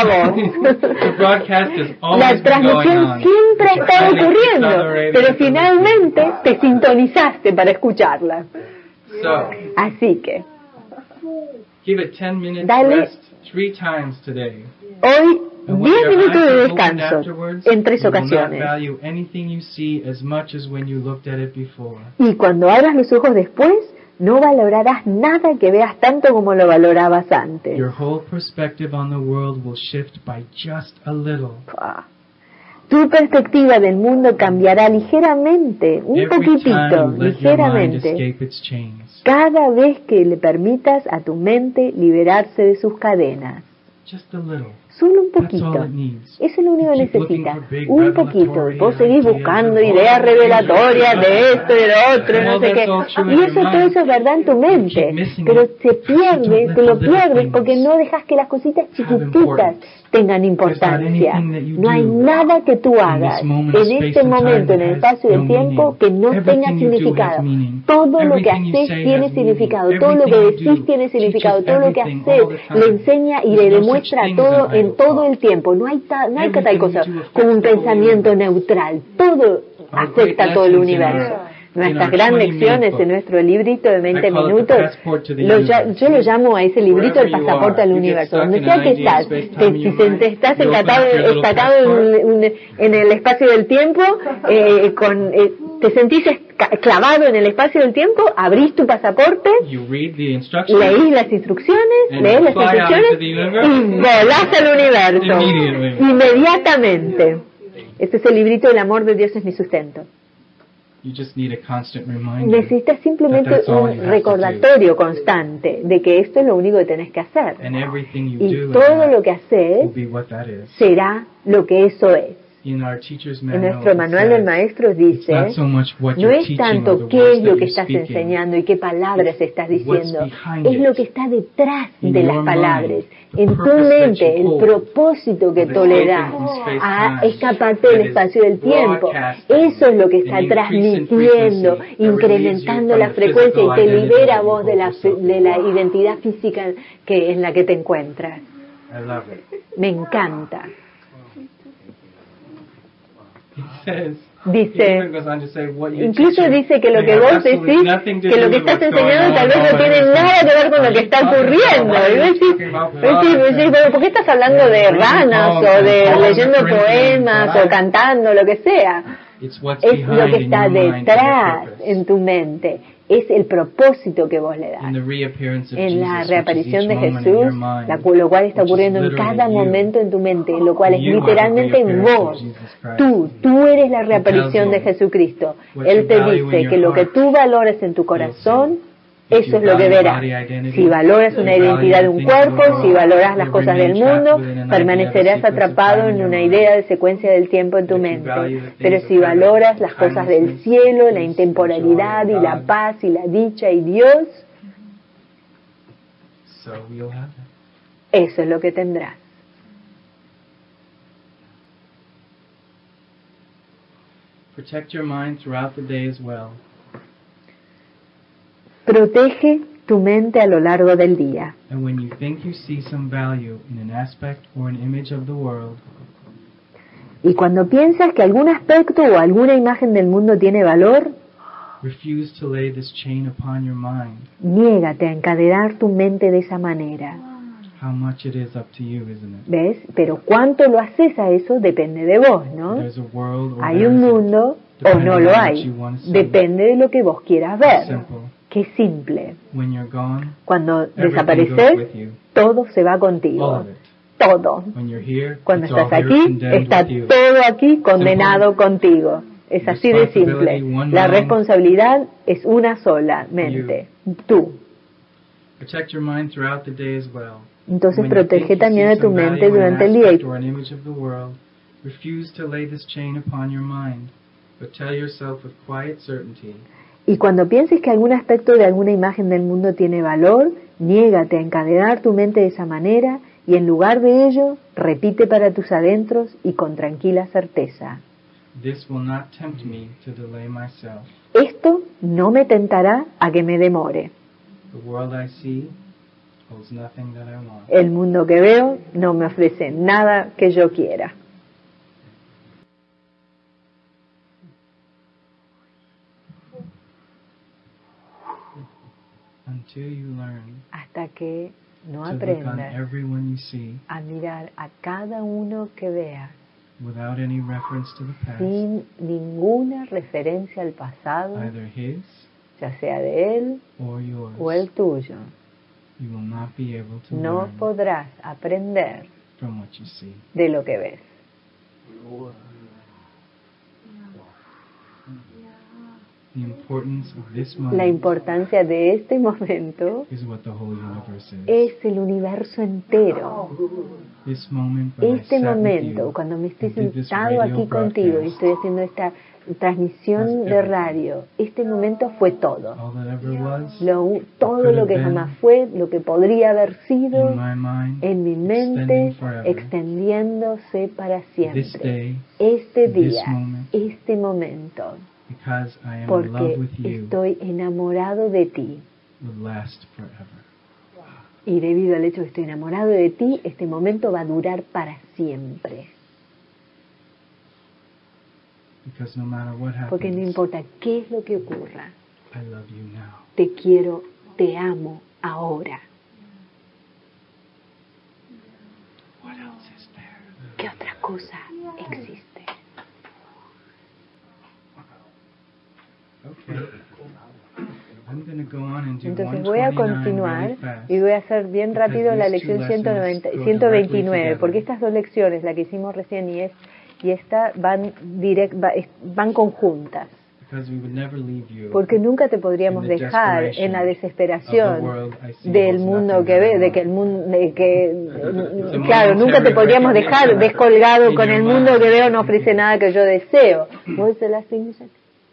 voz. La transmisión siempre ha estado ocurriendo, pero finalmente te sintonizaste para escucharla. Así que give it 10 minutes Dale. rest 3 times today. hoy And when 10 your minutos eyes de are opened descanso afterwards, en 3 you will not ocasiones. value anything you see as much as when you looked at it before. Y cuando abras los ojos después, no valorarás nada que veas tanto como lo valorabas antes. Your whole perspective on the world will shift by just a little. Tu perspectiva del mundo cambiará ligeramente, un Every poquitito, time you let your mind ligeramente, escape its chains. cada vez que le permitas a tu mente liberarse de sus cadenas. Just a little. Solo un That's all poquito. it needs. Eso es lo único que Keep looking necesita. for big Un poquito. revelatory Vos seguís ideas buscando of ideas all revelatorias things. de esto y de lo otro, no All sé that's qué. all true in Y your eso, todo mind. eso es verdad en tu mente. keep missing Pero it. se pierde, Don't te let lo the little pierdes things porque no dejas que las cositas have chiquititas importance. tengan There's importancia. not anything that you No hay do nada que tú hagas this moment of en space este and time momento, en el that espacio has del no tiempo, meaning. que no tenga Everything you do has significado. meaning. Todo lo que Everything you haces say tiene has significado. meaning. Todo lo que Everything you decís do tiene significado. teaches Todo lo que everything haces all the time. le enseña y There's le no demuestra such thing todo as an en idle todo thought. el tiempo. No hay tal Everything cosa you do como un affects the whole pensamiento universe. neutral. Todo afecta a todo el universo. Nuestras grandes lecciones en nuestro librito de 20 minutos, yo lo llamo a ese librito el pasaporte al universo. Donde sea que estás, si te estás destacado en el espacio del tiempo, te sentís clavado en el espacio del tiempo, abrís tu pasaporte, leís las instrucciones, y volás al universo. Inmediatamente. Este es el librito El amor de Dios es mi sustento. You just need a constant reminder. Necesitas simplemente That's all un you have to recordatorio constante de que esto es lo único que tenés que hacer. And everything you Y do in todo that lo que haces will be what that is. será lo que eso es. In our teacher's En manual, nuestro it manual del says, maestro it's dice, not so much what no you're es teaching or tanto the qué words es that lo que you're estás speaking. enseñando y qué palabras estás What's diciendo, behind es lo it. que está detrás In de your las palabras. mind, the En tu purpose that mente, you el hold propósito que of toleras escaping from space a time, escaparte del that is espacio y del tiempo, broadcasting eso es lo que está and increasing transmitiendo, frequency that incrementando relieves you la from the frecuencia y te physical libera identity a vos that you hold yourself de la in. identidad física que en la que te encuentras. I love it. Me encanta. He says, Dice, he even goes on to say, what you're incluso teaching dice que lo may que have vos absolutely decís, nothing to que lo do que with estás what's going enseñando on tal vez no all tiene the nada que ver con lo time. que está Are you ocurriendo. Y vos decís, talking about bueno, ¿por qué estás hablando de ranas o de leyendo poemas o cantando, lo que sea? It's what's Es lo behind que in está your mind and detrás your en purpose. tu mente. Es el propósito que vos le das. In the reappearance of En la Jesus, which is reaparición each de moment in your Jesús, mind, lo cual está which is ocurriendo en literally cada you. momento en tu mente, lo cual es You are the literalmente reappearance of vos. Jesus Christ. Tú eres la reaparición de Jesucristo. Él te dice que lo que tú valores en tu corazón, eso es lo que verás. Si valoras una identidad de un cuerpo, si valoras las cosas del mundo, permanecerás atrapado en una idea de secuencia del tiempo en tu mente. Pero si valoras las cosas del cielo, la intemporalidad y la paz y la dicha y Dios, So you'll have that. eso es lo que tendrás. Protect your mind throughout the day as well. Protege tu mente a lo largo del día. And when you think you see some value in an aspect or an image of the world, Y cuando piensas que algún aspecto o alguna imagen del mundo tiene valor, refuse to lay this chain upon your mind. niégate a encadenar tu mente de esa manera. How much it is up to you, isn't it? ¿Ves? Pero cuánto lo haces a eso depende de vos, ¿no? There's a world or Hay there un isn't. mundo o Depending no on lo what hay. you wanna see. Depende de lo que vos quieras It's ver. simple. Qué simple. When you're gone, Cuando everything goes desapareces, with you. todo se va All contigo. of it. Todo. When you're here, Cuando it's all estás here aquí, condemned está with you. todo aquí condenado contigo. Es así de simple. La responsabilidad es una solamente. Tú. Protect your mind throughout the day as well. Entonces When you protege think you también see a tu some mente value in durante an el día. aspect or an image of the world, refuse to lay this chain upon your mind, but tell yourself with quiet certainty, Y cuando pienses que algún aspecto de alguna imagen del mundo tiene valor, niégate a encadenar tu mente de esa manera y en lugar de ello, repite para tus adentros y con tranquila certeza: this will not tempt me to delay myself. esto no me tentará a que me demore. The world I see holds nothing that I want. El mundo que veo no me ofrece nada que yo quiera. Until you learn Hasta que no to look on aprendas everyone you see a mirar a cada uno que veas without any reference to the past, sin ninguna referencia al pasado, either his ya sea de él or yours, o el tuyo. you will not be able to No learn podrás aprender from what you see. de lo que ves. The importance of this La moment importancia de este momento is what the whole universe is. es el universo entero. This moment when I Este sat with momento, you cuando me estoy and did this sentado radio aquí contigo y broadcast, estoy haciendo esta transmisión de radio, este momento fue todo. all that ever was, Todo lo que jamás fue, lo que podría haber sido, in my mind, en mi mente, extending forever, extendiéndose para this siempre. day, Este this día, moment, este momento, because I am in love porque with you, estoy enamorado de ti. will last forever. Y debido al hecho de que estoy enamorado de ti, este momento va a durar para siempre. Because no matter what Porque no happens, importa qué es lo que ocurra, I love you now. te quiero, te amo ahora. What else is there? ¿Qué otra cosa existe? Okay. I'm going to go on and do Entonces voy a 129 continuar really fast. y voy a hacer bien Because rápido la these lección two lessons go 129, directly porque together. estas dos lecciones, la que hicimos recién y esta, van conjuntas. Because we would never leave you. Porque nunca te podríamos In the dejar desperation en la of the desesperación world I see del holds mundo nothing que but ve, love. de que el mundo, a claro, nunca te momentary podríamos dejar recognition descolgado in con your el mundo mind. que veo no ofrece nada que yo deseo. What was the last thing you said?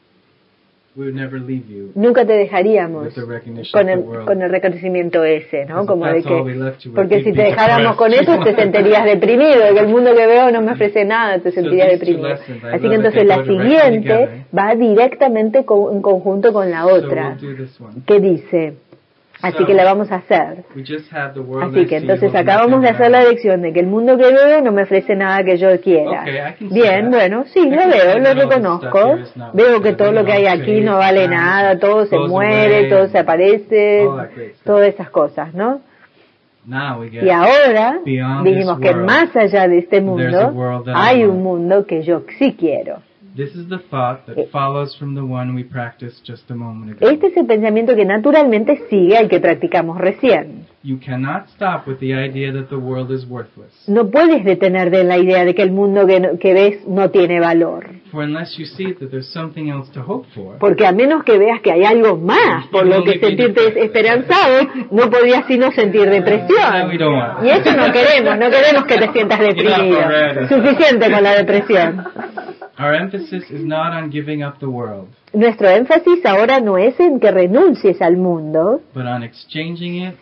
We would never leave you Nunca te dejaríamos with the recognition con of the world. el reconocimiento ese, ¿no? Because Como de that's all we que, left you with, porque you'd si be te dejáramos con depressed. eso te sentirías deprimido, de que el mundo que veo no me ofrece nada, te sentirías these two deprimido. lessons, I Así love que it, entonces they la go directly siguiente together. va directamente en conjunto con la So otra, we'll do this one. que dice, así So, que la vamos a hacer. We just had the world Así I que see entonces holds acabamos de nothing hacer but la love. lección de que el mundo que veo no me ofrece nada que yo quiera. Okay, I can see Bien, that. bueno, sí, I lo can see veo, that lo all this reconozco. stuff here is not Veo worth que it. todo lo que hay aquí no vale nada, todo se goes muere, away, todo se aparece, all that great stuff. todas esas cosas, ¿no? Now we get Y ahora beyond dijimos this que world, más allá de este there's a mundo world that I hay un want. mundo que yo sí quiero. This is the thought that follows from the one we practiced just a moment ago. Este es el pensamiento que naturalmente sigue al que practicamos recién. You cannot stop with the idea that the world is worthless. No puedes detener de la idea de que el mundo que ves no tiene valor. For unless you see that there's something else to hope for, Porque a menos que veas que hay algo más por lo que sentirte esperanzado, no podrías sino sentir depresión. Y eso no queremos que te sientas deprimido. Suficiente con la depresión. our emphasis is not on giving up the world, Nuestro énfasis ahora no es en que renuncies al mundo, but on exchanging it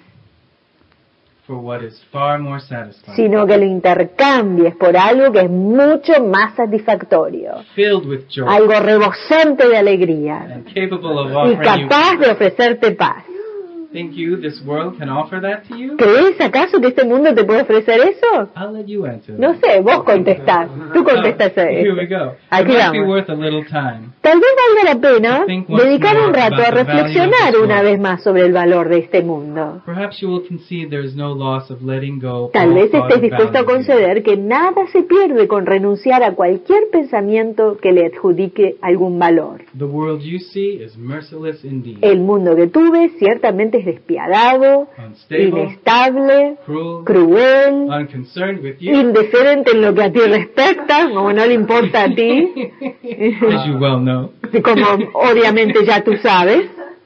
for what is far more satisfying, sino que lo intercambies por algo que es mucho más satisfactorio, filled with joy, algo rebosante de alegría and capable of y offering you. capaz de ofrecerte paz. Think you this world can offer that to you? ¿Crees acaso que este mundo te puede ofrecer eso? I'll let you answer. No sé, vos contestás. Tú contestás Here we eso. go. It Aquí might be vamos. worth a little time. Tal vez valga la pena dedicar un rato a reflexionar una vez más sobre el valor de este mundo. Perhaps you will concede there is no loss of letting go. Tal all vez thought estés of dispuesto a value. conceder que nada se pierde con renunciar a cualquier pensamiento que le adjudique algún valor. The world you see is merciless indeed. El mundo que tú ves ciertamente es despiadado, Unstable, inestable, cruel, cruel, unconcerned with you, indiferente en lo que a ti respecta, como no le importa a ti, as you well know. como obviamente ya tú sabes,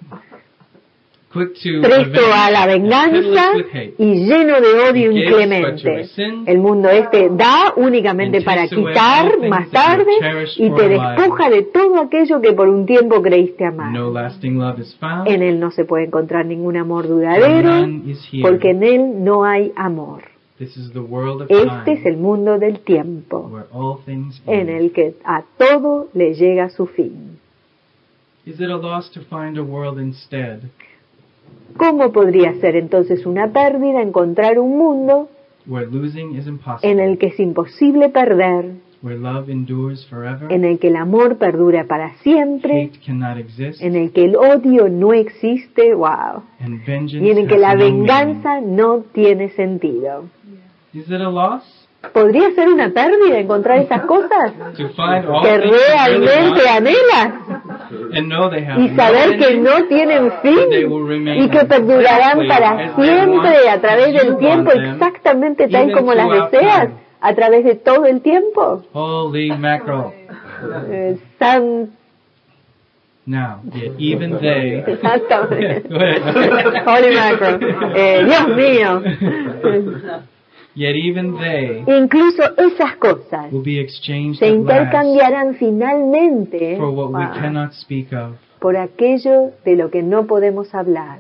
Quick to presto a la avenge, venganza pitiless with hate. y lleno de odio He gives but to inclemente. rescind, El mundo este da únicamente and para takes away quitar all things más that you tarde cherish y for te a while. despoja de todo aquello que por un tiempo creíste amar. No lasting love is found. En él no se puede encontrar ningún amor for duradero none is here. porque en él no hay amor. This is the world of Este es time, el mundo del tiempo where all things en end. el que a todo le llega su fin. Is it a loss to find a world instead ¿Cómo podría ser entonces una pérdida encontrar un mundo where losing is impossible, en el que es imposible perder, where love endures forever, en el que el amor perdura para siempre, hate cannot exist, en el que el odio no existe, wow, and vengeance y en el que has la no venganza no tiene sentido? meaning? Is it a loss ¿Podría ser una pérdida encontrar esas cosas to find all que things you really realmente want anhelas and know they have y no saber que ending, no tienen that they fin will remain y que perdurarán exactly para as they siempre want, a través as you del tiempo, want them, exactamente tal even como las throughout deseas, time? a través de todo el tiempo? Holy mackerel. San... Now, yet even they... Exactamente. Go ahead. Holy mackerel. Dios mío. Yet even they Incluso esas cosas will be exchanged se at last intercambiarán finalmente for what we wow, cannot speak of. por aquello de lo que no podemos hablar.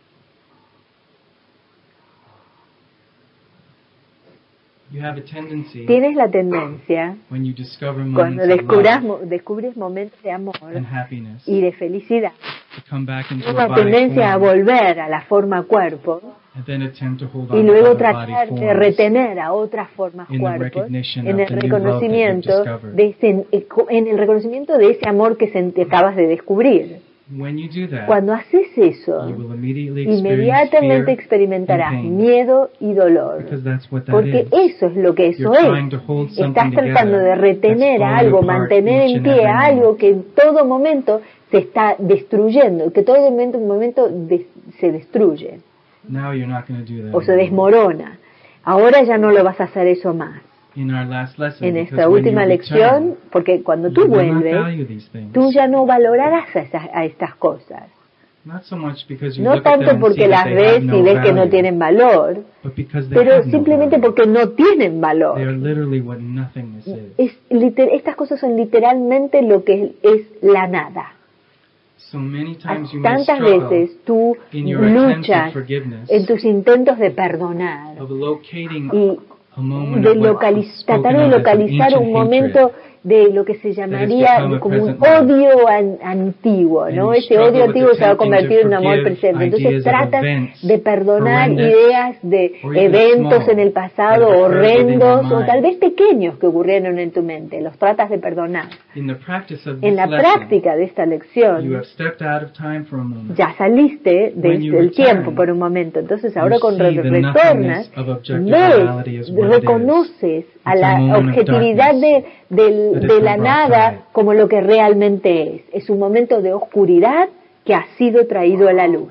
You have a tendency, Tienes la tendencia, when you discover cuando moments of love descubres momentos de amor and happiness, y de felicidad, to come back into a una body tendencia a form, volver a la forma cuerpo and then attempt to hold y on luego to other body tratar de forms retener a otras formas in the cuerpos recognition en of el the new love that you've reconocimiento discovered. en el reconocimiento de ese amor que te acabas de descubrir. When you do that, Cuando haces eso, you will immediately experience inmediatamente fear experimentarás and pain, miedo y dolor. because that's what that Porque is. eso es lo que eso You're trying es. to hold Estás something tratando de together retener that's a falling algo, apart mantener each en and pie every a algo moment. que en todo momento se está destruyendo, que todo momento se destruye Now you're not going to do that o se anymore. desmorona. Ahora ya no lo vas a hacer eso más. in our last lesson, en because esta when you última lección, return, porque cuando you tú will not vuelves, value these things. tú ya no valorarás a estas cosas. Not so much because you No look at them tanto and porque see las that they ves have no y ves que no value, tienen valor, but because they pero have no simplemente value. porque no tienen They are valor. literally what nothingness is. Estas cosas son literalmente lo que es la nada. So many times you may Tantas struggle veces tú in your attempts luchas at forgiveness en tus intentos de perdonar of locating y a moment de of what is spoken tratar de of as an localizar ancient un momento hatred. de lo que se llamaría become a como un present love. odio antiguo, And ¿no? you Ese struggle odio with antiguo se va a attempting convertir to en un amor forgive presente. Entonces ideas of tratas events de perdonar horrendous, ideas de or even eventos small, en el pasado that occurred within your horrendos o mind. tal vez pequeños que ocurrieron en tu mente. Los tratas de perdonar. In the practice of En this la lesson, práctica de esta you lección have stepped out of time for a moment. ya saliste When you del return, tiempo por un momento. Entonces ahora you cuando see the retornas, nothingness of objectivality ves, as what it is. reconoces a It's a la moment of objetividad darkness that de has la been brought nada by it. como lo que realmente es. Es un momento de oscuridad que ha sido traído a la luz.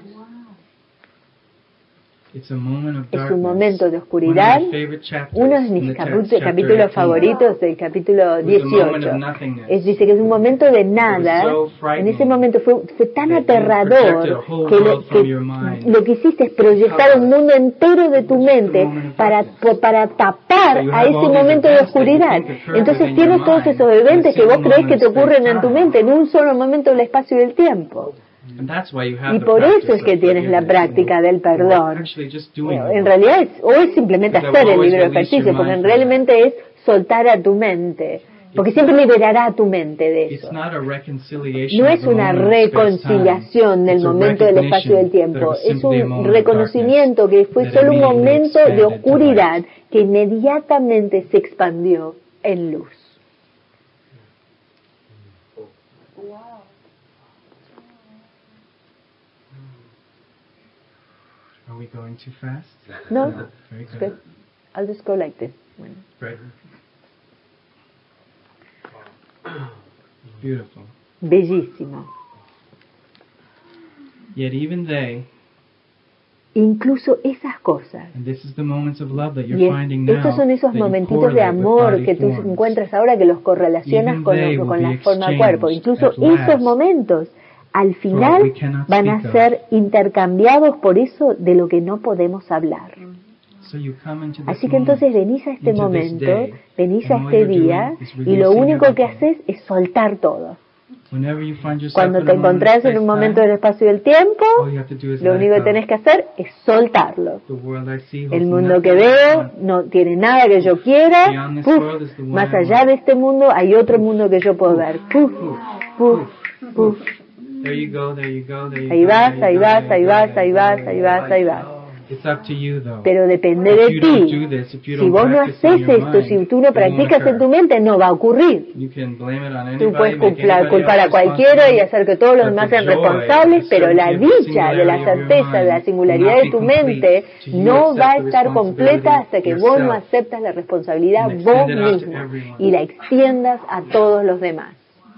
It's a moment of Es darkness. un momento de One of oscuridad. my favorite chapters Uno de in mis the capítulos chapter 18 favoritos del capítulo was a moment of 18 nothingness. dice que es un momento de nada. so En frightening ese momento fue tan that you aterrador projected a whole que world from your mind. lo que hiciste es proyectar un mundo entero de tu mente para tapar So you a have ese all these momento de events that you oscuridad. think occur Entonces within tienes your todos mind esos in a eventos que vos single crees que moment te of ocurren en tu space-time. mente en un solo momento del espacio y del tiempo. And that's why you have Y the por practice eso es que of tienes la forgiveness. práctica del Or perdón. actually just doing En it. realidad es simplemente Because I hacer will el always libro de release your ejercicio, porque mind en from realmente es soltar a tu mente, porque siempre liberará a tu mente de eso. It's not a reconciliation No of es the una moment of space-time. reconciliación del It's a momento del espacio y del recognition that it tiempo, was es simply a un moment of reconocimiento que fue darkness solo un that immediately momento de expanded to oscuridad light. que inmediatamente se expandió en luz. Are we going too fast? No, Very it's good. good. I'll just go like this. Bueno. Great. Beautiful. Bellísimo. Yet even they, Incluso esas cosas. and this is the moments of love that you're Y finding now, estos son esos that you momentitos de correlate with amor body que tú forms. encuentras ahora que los correlacionas Even con, they con will la be forma del cuerpo. exchanged Incluso at last esos momentos al final we cannot van a speak of. ser intercambiados por eso de lo que no podemos hablar. So you come into this Así que moment, entonces venís a este into this momento, day, venís a and all este you're doing día is y lo releasing único que everything. haces es soltar todo. Whenever you find yourself Cuando in te a moment of encontrás en un momento del space-time, espacio y del tiempo, all you have to do is lo let único it que go. tenés que hacer es soltarlo. The world I see holds El mundo nothing que veo but no tiene nada que yo quiera. Beyond this Puf, world is the one más I allá want. de este mundo hay otro mundo que yo puedo ver. Puf, puf, puf. There you go, there you go, there you Ahí go, vas, there ahí you vas, go, ahí there vas, you go, ahí there vas, you ahí go. vas, ahí vas. It's up to you though. Pero depende If de you don't do ti. this, if you Si don't vos no practice in haces your esto, mind, si tú no it won't practicas en occur. tu mente, no va a ocurrir. You can blame it on Tú anybody, puedes make anybody culpar a else cualquiera y responsible, hacer que todos los but demás the sean joy, responsables, the pero la certainty of the dicha de la singularity of your certeza, de la mind singularidad will de not tu be complete mente till you no va a accept the estar completa hasta que vos no yourself aceptas la responsabilidad and vos extend it out to mismo everyone. y la extiendas a todos los demás.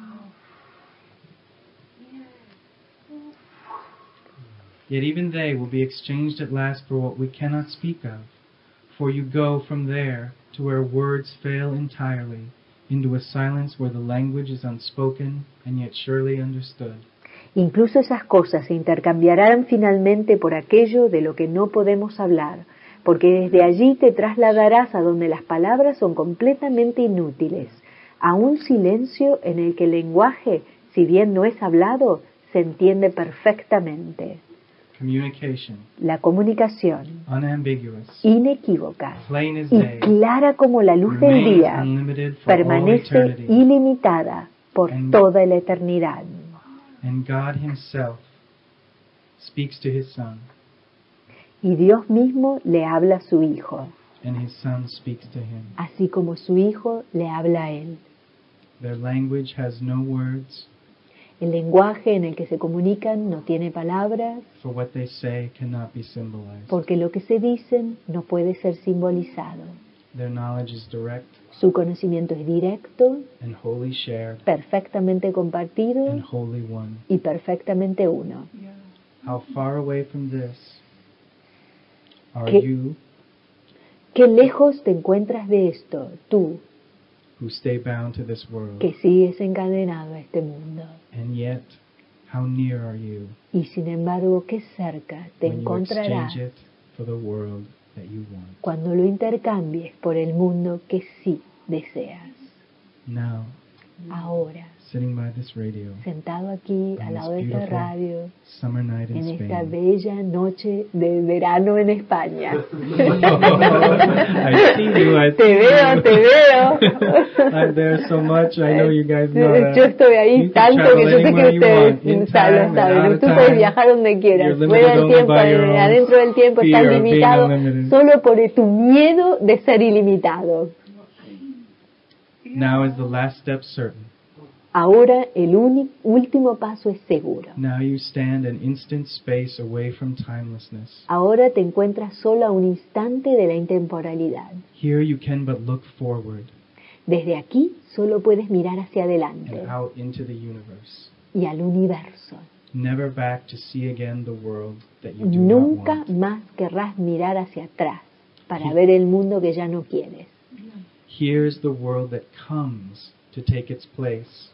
Yet even they will be exchanged at last for what we cannot speak of. For you go from there to where words fail entirely, into a silence where the language is unspoken and yet surely understood. Incluso esas cosas se intercambiarán finalmente por aquello de lo que no podemos hablar, porque desde allí te trasladarás a donde las palabras son completamente inútiles, a un silencio en el que el lenguaje, si bien no es hablado, se entiende perfectamente. Communication, La comunicación, unambiguous, inequívoca plain as y day, clara como la luz del remains día, unlimited for all permanece eternity. ilimitada por And- toda la eternidad. And God Himself speaks to His Son, Y Dios mismo le habla a su Hijo, and His Son speaks to Him. así como su Hijo le habla a Él. Their language has no words, El lenguaje en el que se comunican no tiene palabras, for what they say cannot be symbolized. porque lo que se dicen no puede ser simbolizado. Their knowledge is direct Su conocimiento es directo, and wholly shared perfectamente compartido and wholly one. y perfectamente uno. How far away from this are ¿Qué- you Qué lejos te encuentras de esto, tú, who stay bound to this world. que sigues encadenado a este mundo. And yet, how near are you Y sin embargo, qué cerca te when you encontrarás exchange it for the world that you want? cuando lo intercambies por el mundo que sí deseas. Now, Ahora, sitting by this radio, sentado aquí al lado de esta radio, summer night in en esta Spain. bella noche de verano en España. I see you. I Te see veo, you. te veo. I'm there so much. I know you guys know that. Yo estoy ahí You can tanto que yo sé que travel anywhere you want, in ustedes lo time and out saben. of Tú puedes time. viajar donde quieras, You're fuera limited del only tiempo, by your own adentro del tiempo fear estás of being limitado unlimited. solo por tu miedo de ser ilimitado. Now is the last step certain. Ahora el último paso es seguro. Now you stand an instant space away from timelessness. Ahora te encuentras solo a un instante de la intemporalidad. Here you can but look forward Desde aquí solo puedes mirar hacia adelante and out into the universe. y al universo. Never back to see again the world that you do Nunca not want. más querrás mirar hacia atrás para ver el mundo que ya no quieres. Here's the world that comes to take its place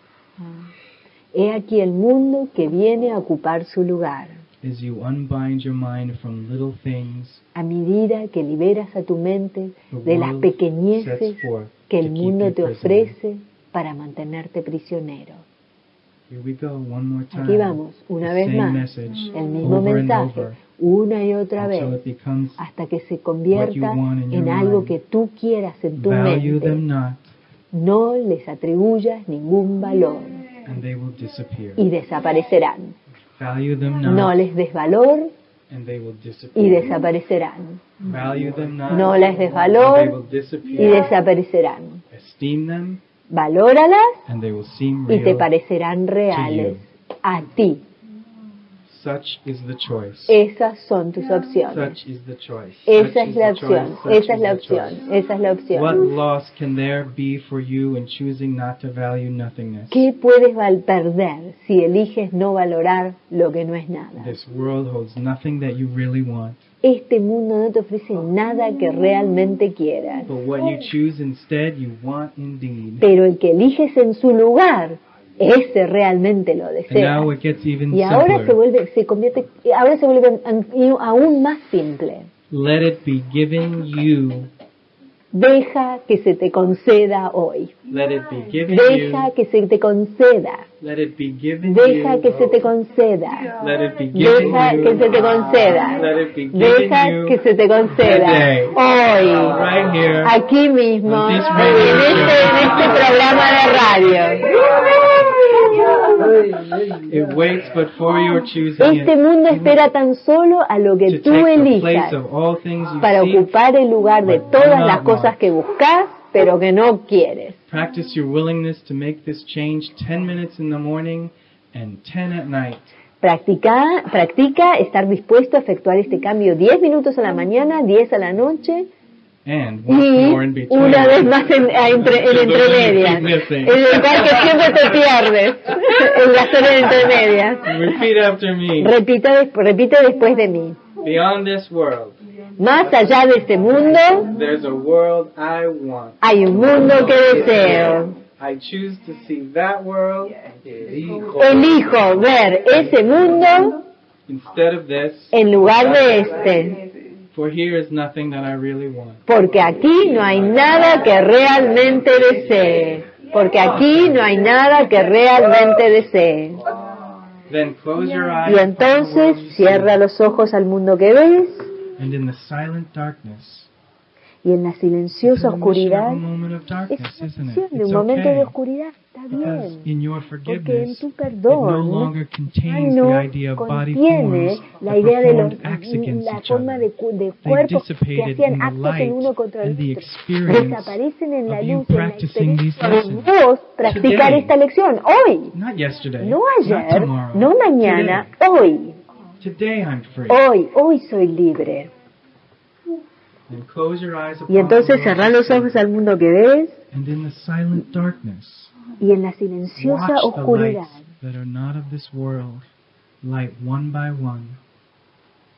He aquí el mundo que viene a ocupar su lugar. as you unbind your mind from little things A medida que liberas a tu mente the de las world pequeñeces sets forth que to el keep mundo you te prisoner. ofrece para mantenerte prisionero. Here we go, one more time. Aquí vamos, una The vez same más, message, el mismo over and mensaje, over, una y otra until vez, it becomes hasta que se what you convierta want in en your algo mind. que tú quieras en tu Value them mente. not, No les atribuyas ningún valor and they will disappear. y desaparecerán. Value them No not, les des valor and they will y disappear. desaparecerán. Value them not, No les des and they valor will y disappear. desaparecerán. Esteem them, Valóralas and they will seem y te real. parecerán reales a ti. Such is the choice. Esas son tus opciones. Such is the choice. Esa Such es is la the opción. choice. Such Esa es is la the opción. choice. Esa es la What opción. loss can there be for you in choosing not to value nothingness? ¿Qué puedes perder si eliges no valorar lo que no es nada? This world holds nothing that you really want, Este mundo no te ofrece nada que realmente quieras. but what you choose instead you want indeed. Pero el que eliges en su lugar, ese realmente lo And desea. now it gets even Y ahora simpler. ahora se vuelve aún más simple. Let it be given you. Deja que se te conceda hoy. Let it be given Deja you. que se te conceda. Let it be given Deja you. que se te conceda. Let it be given Deja you. que se te conceda. Let it be given Deja you. que se te conceda. Today. Hoy. Right here. Aquí mismo. On this En radio este programa de radio. It waits but for your choosing Este it. mundo espera tan solo a lo que To tú take the elijas place of all things you para seek. ocupar el lugar de but todas do las not cosas want. que buscas, pero que no quieres. Practice your willingness to make this change 10 minutes in the morning and 10 at night. Practica estar dispuesto a efectuar este cambio 10 minutos a la mañana, 10 a la noche And once more in y between. una vez más en entre medias, Missing. en el cual que siempre te pierdes, en las horas intermedias. Repeat after me. Repite después de mí. Beyond this world, Más allá de este mundo, there's a world I want. hay un mundo que deseo. I choose to see that world Elijo ver ese mundo instead of this, en lugar de este, for here is nothing that I really want. porque aquí no hay nada que realmente desee. Porque aquí no hay nada que realmente desee. Then close your eyes Y entonces cierra los ojos al mundo que ves and in the silent darkness. y en la It's silenciosa an admission of oscuridad a moment of es darkness, una isn't it? admisión de It's un momento de okay. oscuridad. Está Because bien. in your Porque en forgiveness, tu it no perdón longer ya contains no the idea of body contiene forms la that idea de performed acts against la each forma other. de They cuerpos que dissipated hacían in the actos light el uno contra el and the otro. experience Desaparecen en la of you luz, en la practicing these experiencia de lessons. vos practicar Today. esta lección hoy. Not yesterday, No not ayer, tomorrow, no mañana, today. hoy. Today I'm free. Hoy soy libre. And close your eyes upon Y entonces the cerrá world los ojos al mundo que ves and in the silent darkness, y en la silenciosa watch the oscuridad lights that are not of this world, light one by one.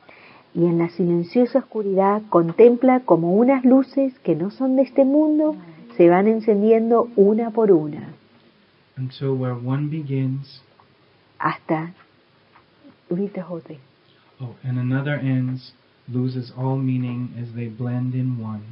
y en la silenciosa oscuridad contempla como unas luces que no son de este mundo se van encendiendo una por una, until where one begins, hasta read the whole thing. and another ends, loses all meaning as they blend in one.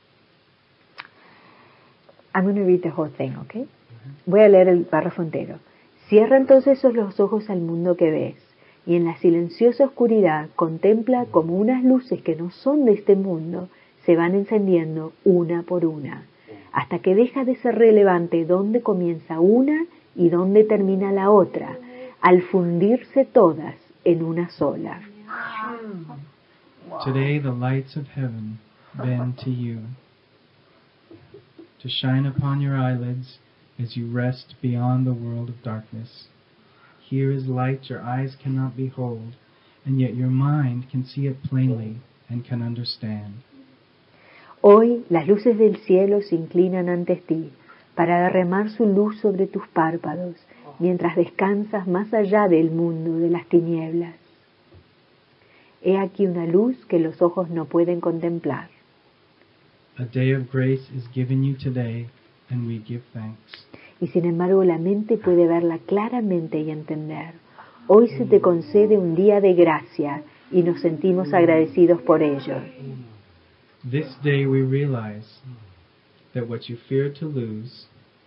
I'm going to read the whole thing, okay? Voy a leer el párrafo entero. Cierra entonces los ojos al mundo que ves, y en la silenciosa oscuridad contempla como unas luces que no son de este mundo se van encendiendo una por una, hasta que deja de ser relevante dónde comienza una y dónde termina la otra, al fundirse todas en una sola. Today the lights of heaven bend to you, to shine upon your eyelids as you rest beyond the world of darkness. Here is light your eyes cannot behold, and yet your mind can see it plainly and can understand. Hoy las luces del cielo se inclinan ante ti para derramar su luz sobre tus párpados mientras descansas más allá del mundo de las tinieblas. He aquí una luz que los ojos no pueden contemplar. A day of grace is given you today, and we give thanks. Y sin embargo la mente puede verla claramente y entender. Hoy se te concede un día de gracia y nos sentimos agradecidos por ello. This day we realize that what you feared to lose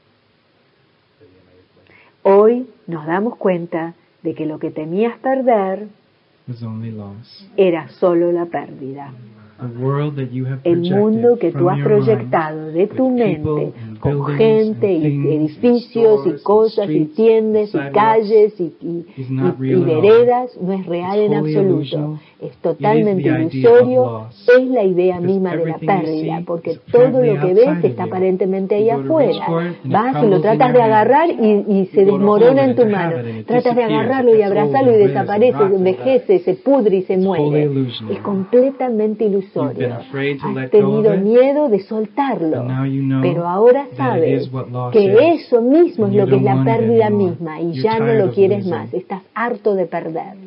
Hoy nos damos cuenta de que lo que temías perder was only loss. era solo la pérdida. The world that you have El mundo que projected tú has from your mind, proyectado de tu with mente, people and con buildings gente and y things edificios and y cosas y streets tiendas y sidewalks calles is not y real at all. veredas, no es real It's en wholly absoluto. illusional. Es totalmente It is the idea ilusorio, of loss. es la idea Because misma de la everything you pérdida, see porque is todo apparently lo que ves outside está of you. aparentemente ahí You go to reach afuera. for it and it Vas y lo crumbles in tratas your de hand. agarrar y se You go to desmorona hold en it tu and to mano. have it and it Tratas de disappears. agarrarlo It y gets old abrazarlo y and withers and desaparece, rots and envejece, se pudre y se It's muere. wholly illusional. Es completamente You've ilusorio. been afraid to Has let go of tenido it, miedo de soltarlo, and now you know pero ahora that it sabes is what loss que is, eso mismo and es you lo que es don't la want it pérdida anymore. misma y You're ya no tired lo of quieres losing. más, estás harto de perder.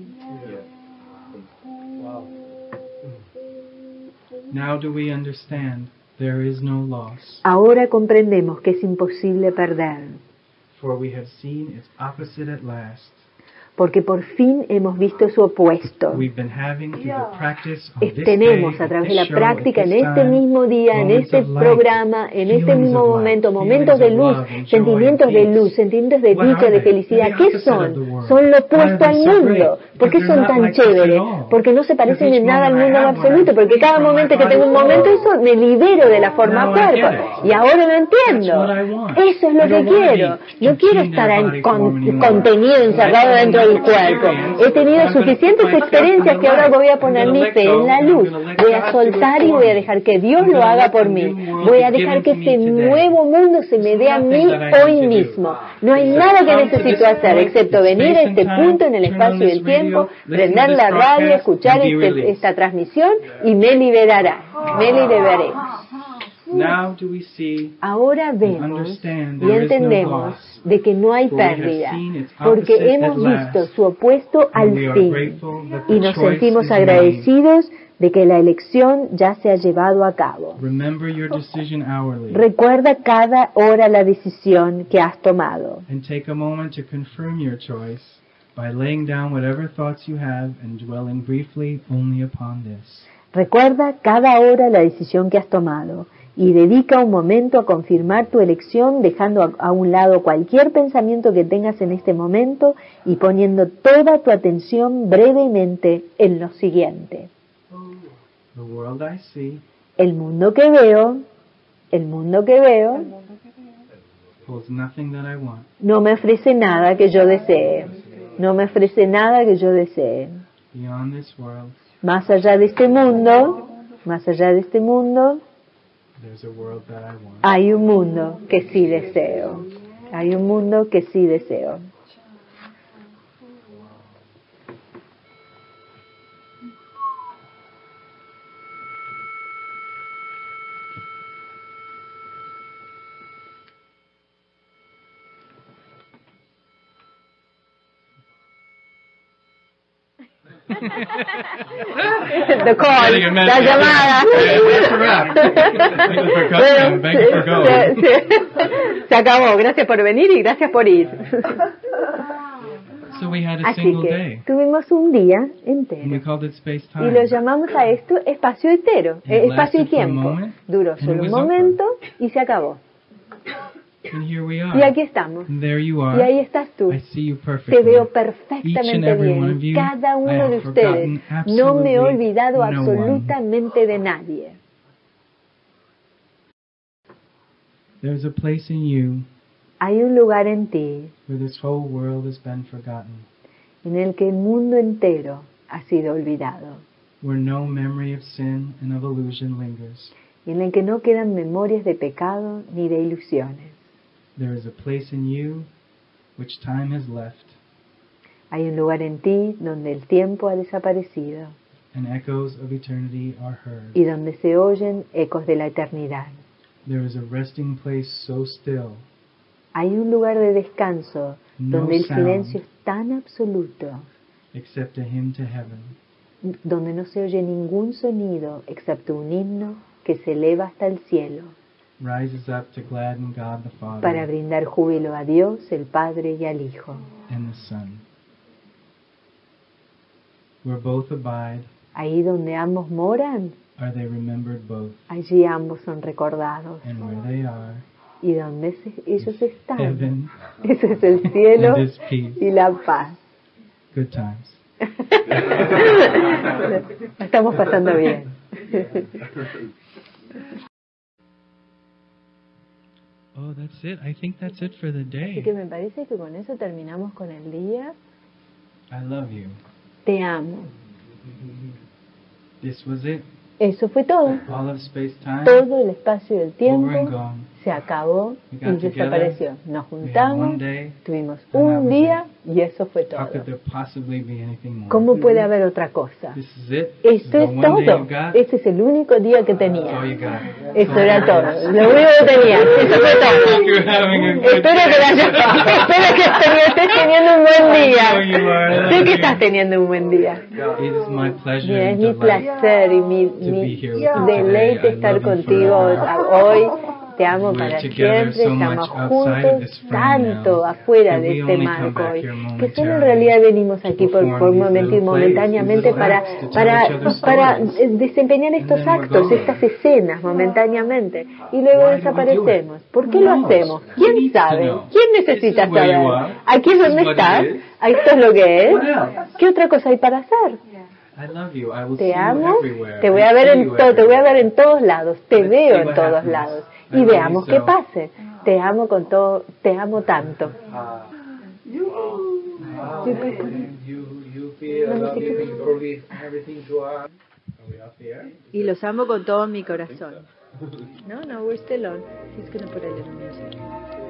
Now do we understand there is no loss, Ahora comprendemos que es imposible perder, for we have seen its opposite at last. porque por fin hemos visto su opuesto. We've been having through the practice on this Tenemos day, a at través de this la show, práctica at en this este time, mismo día, en moments este of light, programa, en este feelings mismo of light, momento, feelings momentos de of luz, love and joy sentimientos and de peace. luz, sentimientos de What dicha, are de they? felicidad. They're the ¿Qué opposite son? of the world. Son lo Why opuesto are al they so mundo. great? ¿Por qué Because son they're not tan like us at chéveres? all. Porque no se parecen Because en each nada al moment I mundo en have, when I absoluto, porque free cada from my momento que body tengo un momento form, eso me libero de la forma now I get cuerpo. it. Y ahora lo entiendo. That's what I want. Eso es lo I que don't wanna quiero. be No quiero contained in estar a en body form anymore. contenido, encerrado dentro del cuerpo. He tenido suficientes experiencias que ahora voy a poner mi fe en la luz. Voy a soltar y voy a dejar que Dios lo haga por mí. Voy a dejar que ese nuevo mundo se me dé a mí hoy mismo. No hay nada que necesito hacer excepto venir a este punto en el espacio y el tiempo, prender la radio, escuchar esta transmisión y me liberará. Me liberaré. Now do we see Ahora and vemos understand y there is no entendemos loss, de que no hay for we have pérdida, seen its porque opposite hemos at last, visto su opuesto and al we are fin grateful that the y nos choice sentimos is made. agradecidos de que la elección ya se ha llevado a cabo. Remember your decision hourly, Recuerda cada hora la decisión que has tomado and take a moment to confirm your choice by laying down whatever thoughts you have and dwelling briefly only upon this. Recuerda cada hora la decisión que has tomado y dedica un momento a confirmar tu elección dejando a un lado cualquier pensamiento que tengas en este momento y poniendo toda tu atención brevemente en lo siguiente. The world I see El mundo que veo holds nothing that I want. no me ofrece nada que yo desee. No me ofrece nada que yo desee. Beyond this world, Más allá de este mundo, there's a world that I want. hay un mundo que sí deseo. Hay un mundo que sí deseo. The call, la llamada. Se acabó. Gracias por venir y gracias por ir. So we had a Así single que day. tuvimos un día And we entero. called it space Y lo time. llamamos a esto espacio entero, And it espacio y lasted for a tiempo. moment, Duró and solo it un was momento y se acabó. And here we Y are. aquí estamos. And there you Y are. ahí estás tú. I see you Te perfectly. veo Each and perfectamente every one of bien. you, Cada I uno have de ustedes. forgotten No me he absolutely olvidado no one. absolutamente de nadie. There's a place in you Hay un lugar en ti where this whole world has been forgotten, en el que el mundo entero ha sido olvidado, where no memory of sin and of illusion lingers. en el que no quedan memorias de pecado ni de ilusiones. There is a place in you which time has left, Hay un lugar en ti donde el tiempo ha desaparecido and echoes of eternity are heard. y donde se oyen ecos de la eternidad. There is a resting place so still, Hay un lugar de descanso no donde el sound silencio es tan absoluto, except a hymn to heaven. donde no se oye ningún sonido excepto un himno que se eleva hasta el cielo Rises up to gladden God the para Father brindar júbilo a Dios, el Padre y al Hijo. and the Son. Where both abide, Ahí donde ambos moran, are they remembered both, allí ambos son recordados. and where they are, Y donde ellos están, heaven ese es el cielo and His peace. y la paz. Good times. La estamos pasando bien. Oh, that's it. I think that's it for the Así que day. me parece que con eso terminamos con el día. I love you. Te amo. This was it. Eso fue todo. All of space time, Todo el espacio y el over and tiempo gone. se acabó We y got together. desapareció. Nos We had one juntamos, day. tuvimos and that un was día y eso fue How could todo. there possibly be anything more? ¿Cómo puede haber otra cosa? This is it. This is Esto the es one day todo. you got. Ese es el único día que That's all tenía. you got. Eso era todo. Lo único que tenía. Eso fue todo. You're having a good Espero que estés teniendo un buen I día. know you are. I Sé love que you. estás teniendo un buen día. It is my pleasure Mira, es and mi delight. placer y mi be here with you deleite today. I estar love you contigo forever. hoy. Te amo We're para together siempre, so estamos much outside of juntos this frame tanto now afuera that de we este only come marco back hoy, here que solo en momentarily realidad venimos aquí to por perform un momento y these little plays, momentáneamente these little para, acts, to tell para, each other para stories. desempeñar estos And then we're actos, gone. estas escenas momentáneamente y luego Why do we do desaparecemos. it? ¿Por qué Who lo knows? hacemos? Who ¿Quién needs to sabe? know? ¿Quién This necesita is where you saber? are. Aquí es This is donde what it estás, is. esto es lo que es. What else? ¿Qué otra cosa hay para hacer? I love you. I will see Te you amo, everywhere. te voy a I ver see en you todo, te voy a ver everywhere. en todos lados, te Let's veo see en what todos happens. lados I y love veamos you qué so. pase. Te amo con todo, te amo tanto. You feel, I love you, you forgive everything to us. Are we off the air? Y los amo con todo mi corazón. No, we're still on. He's gonna put a little music.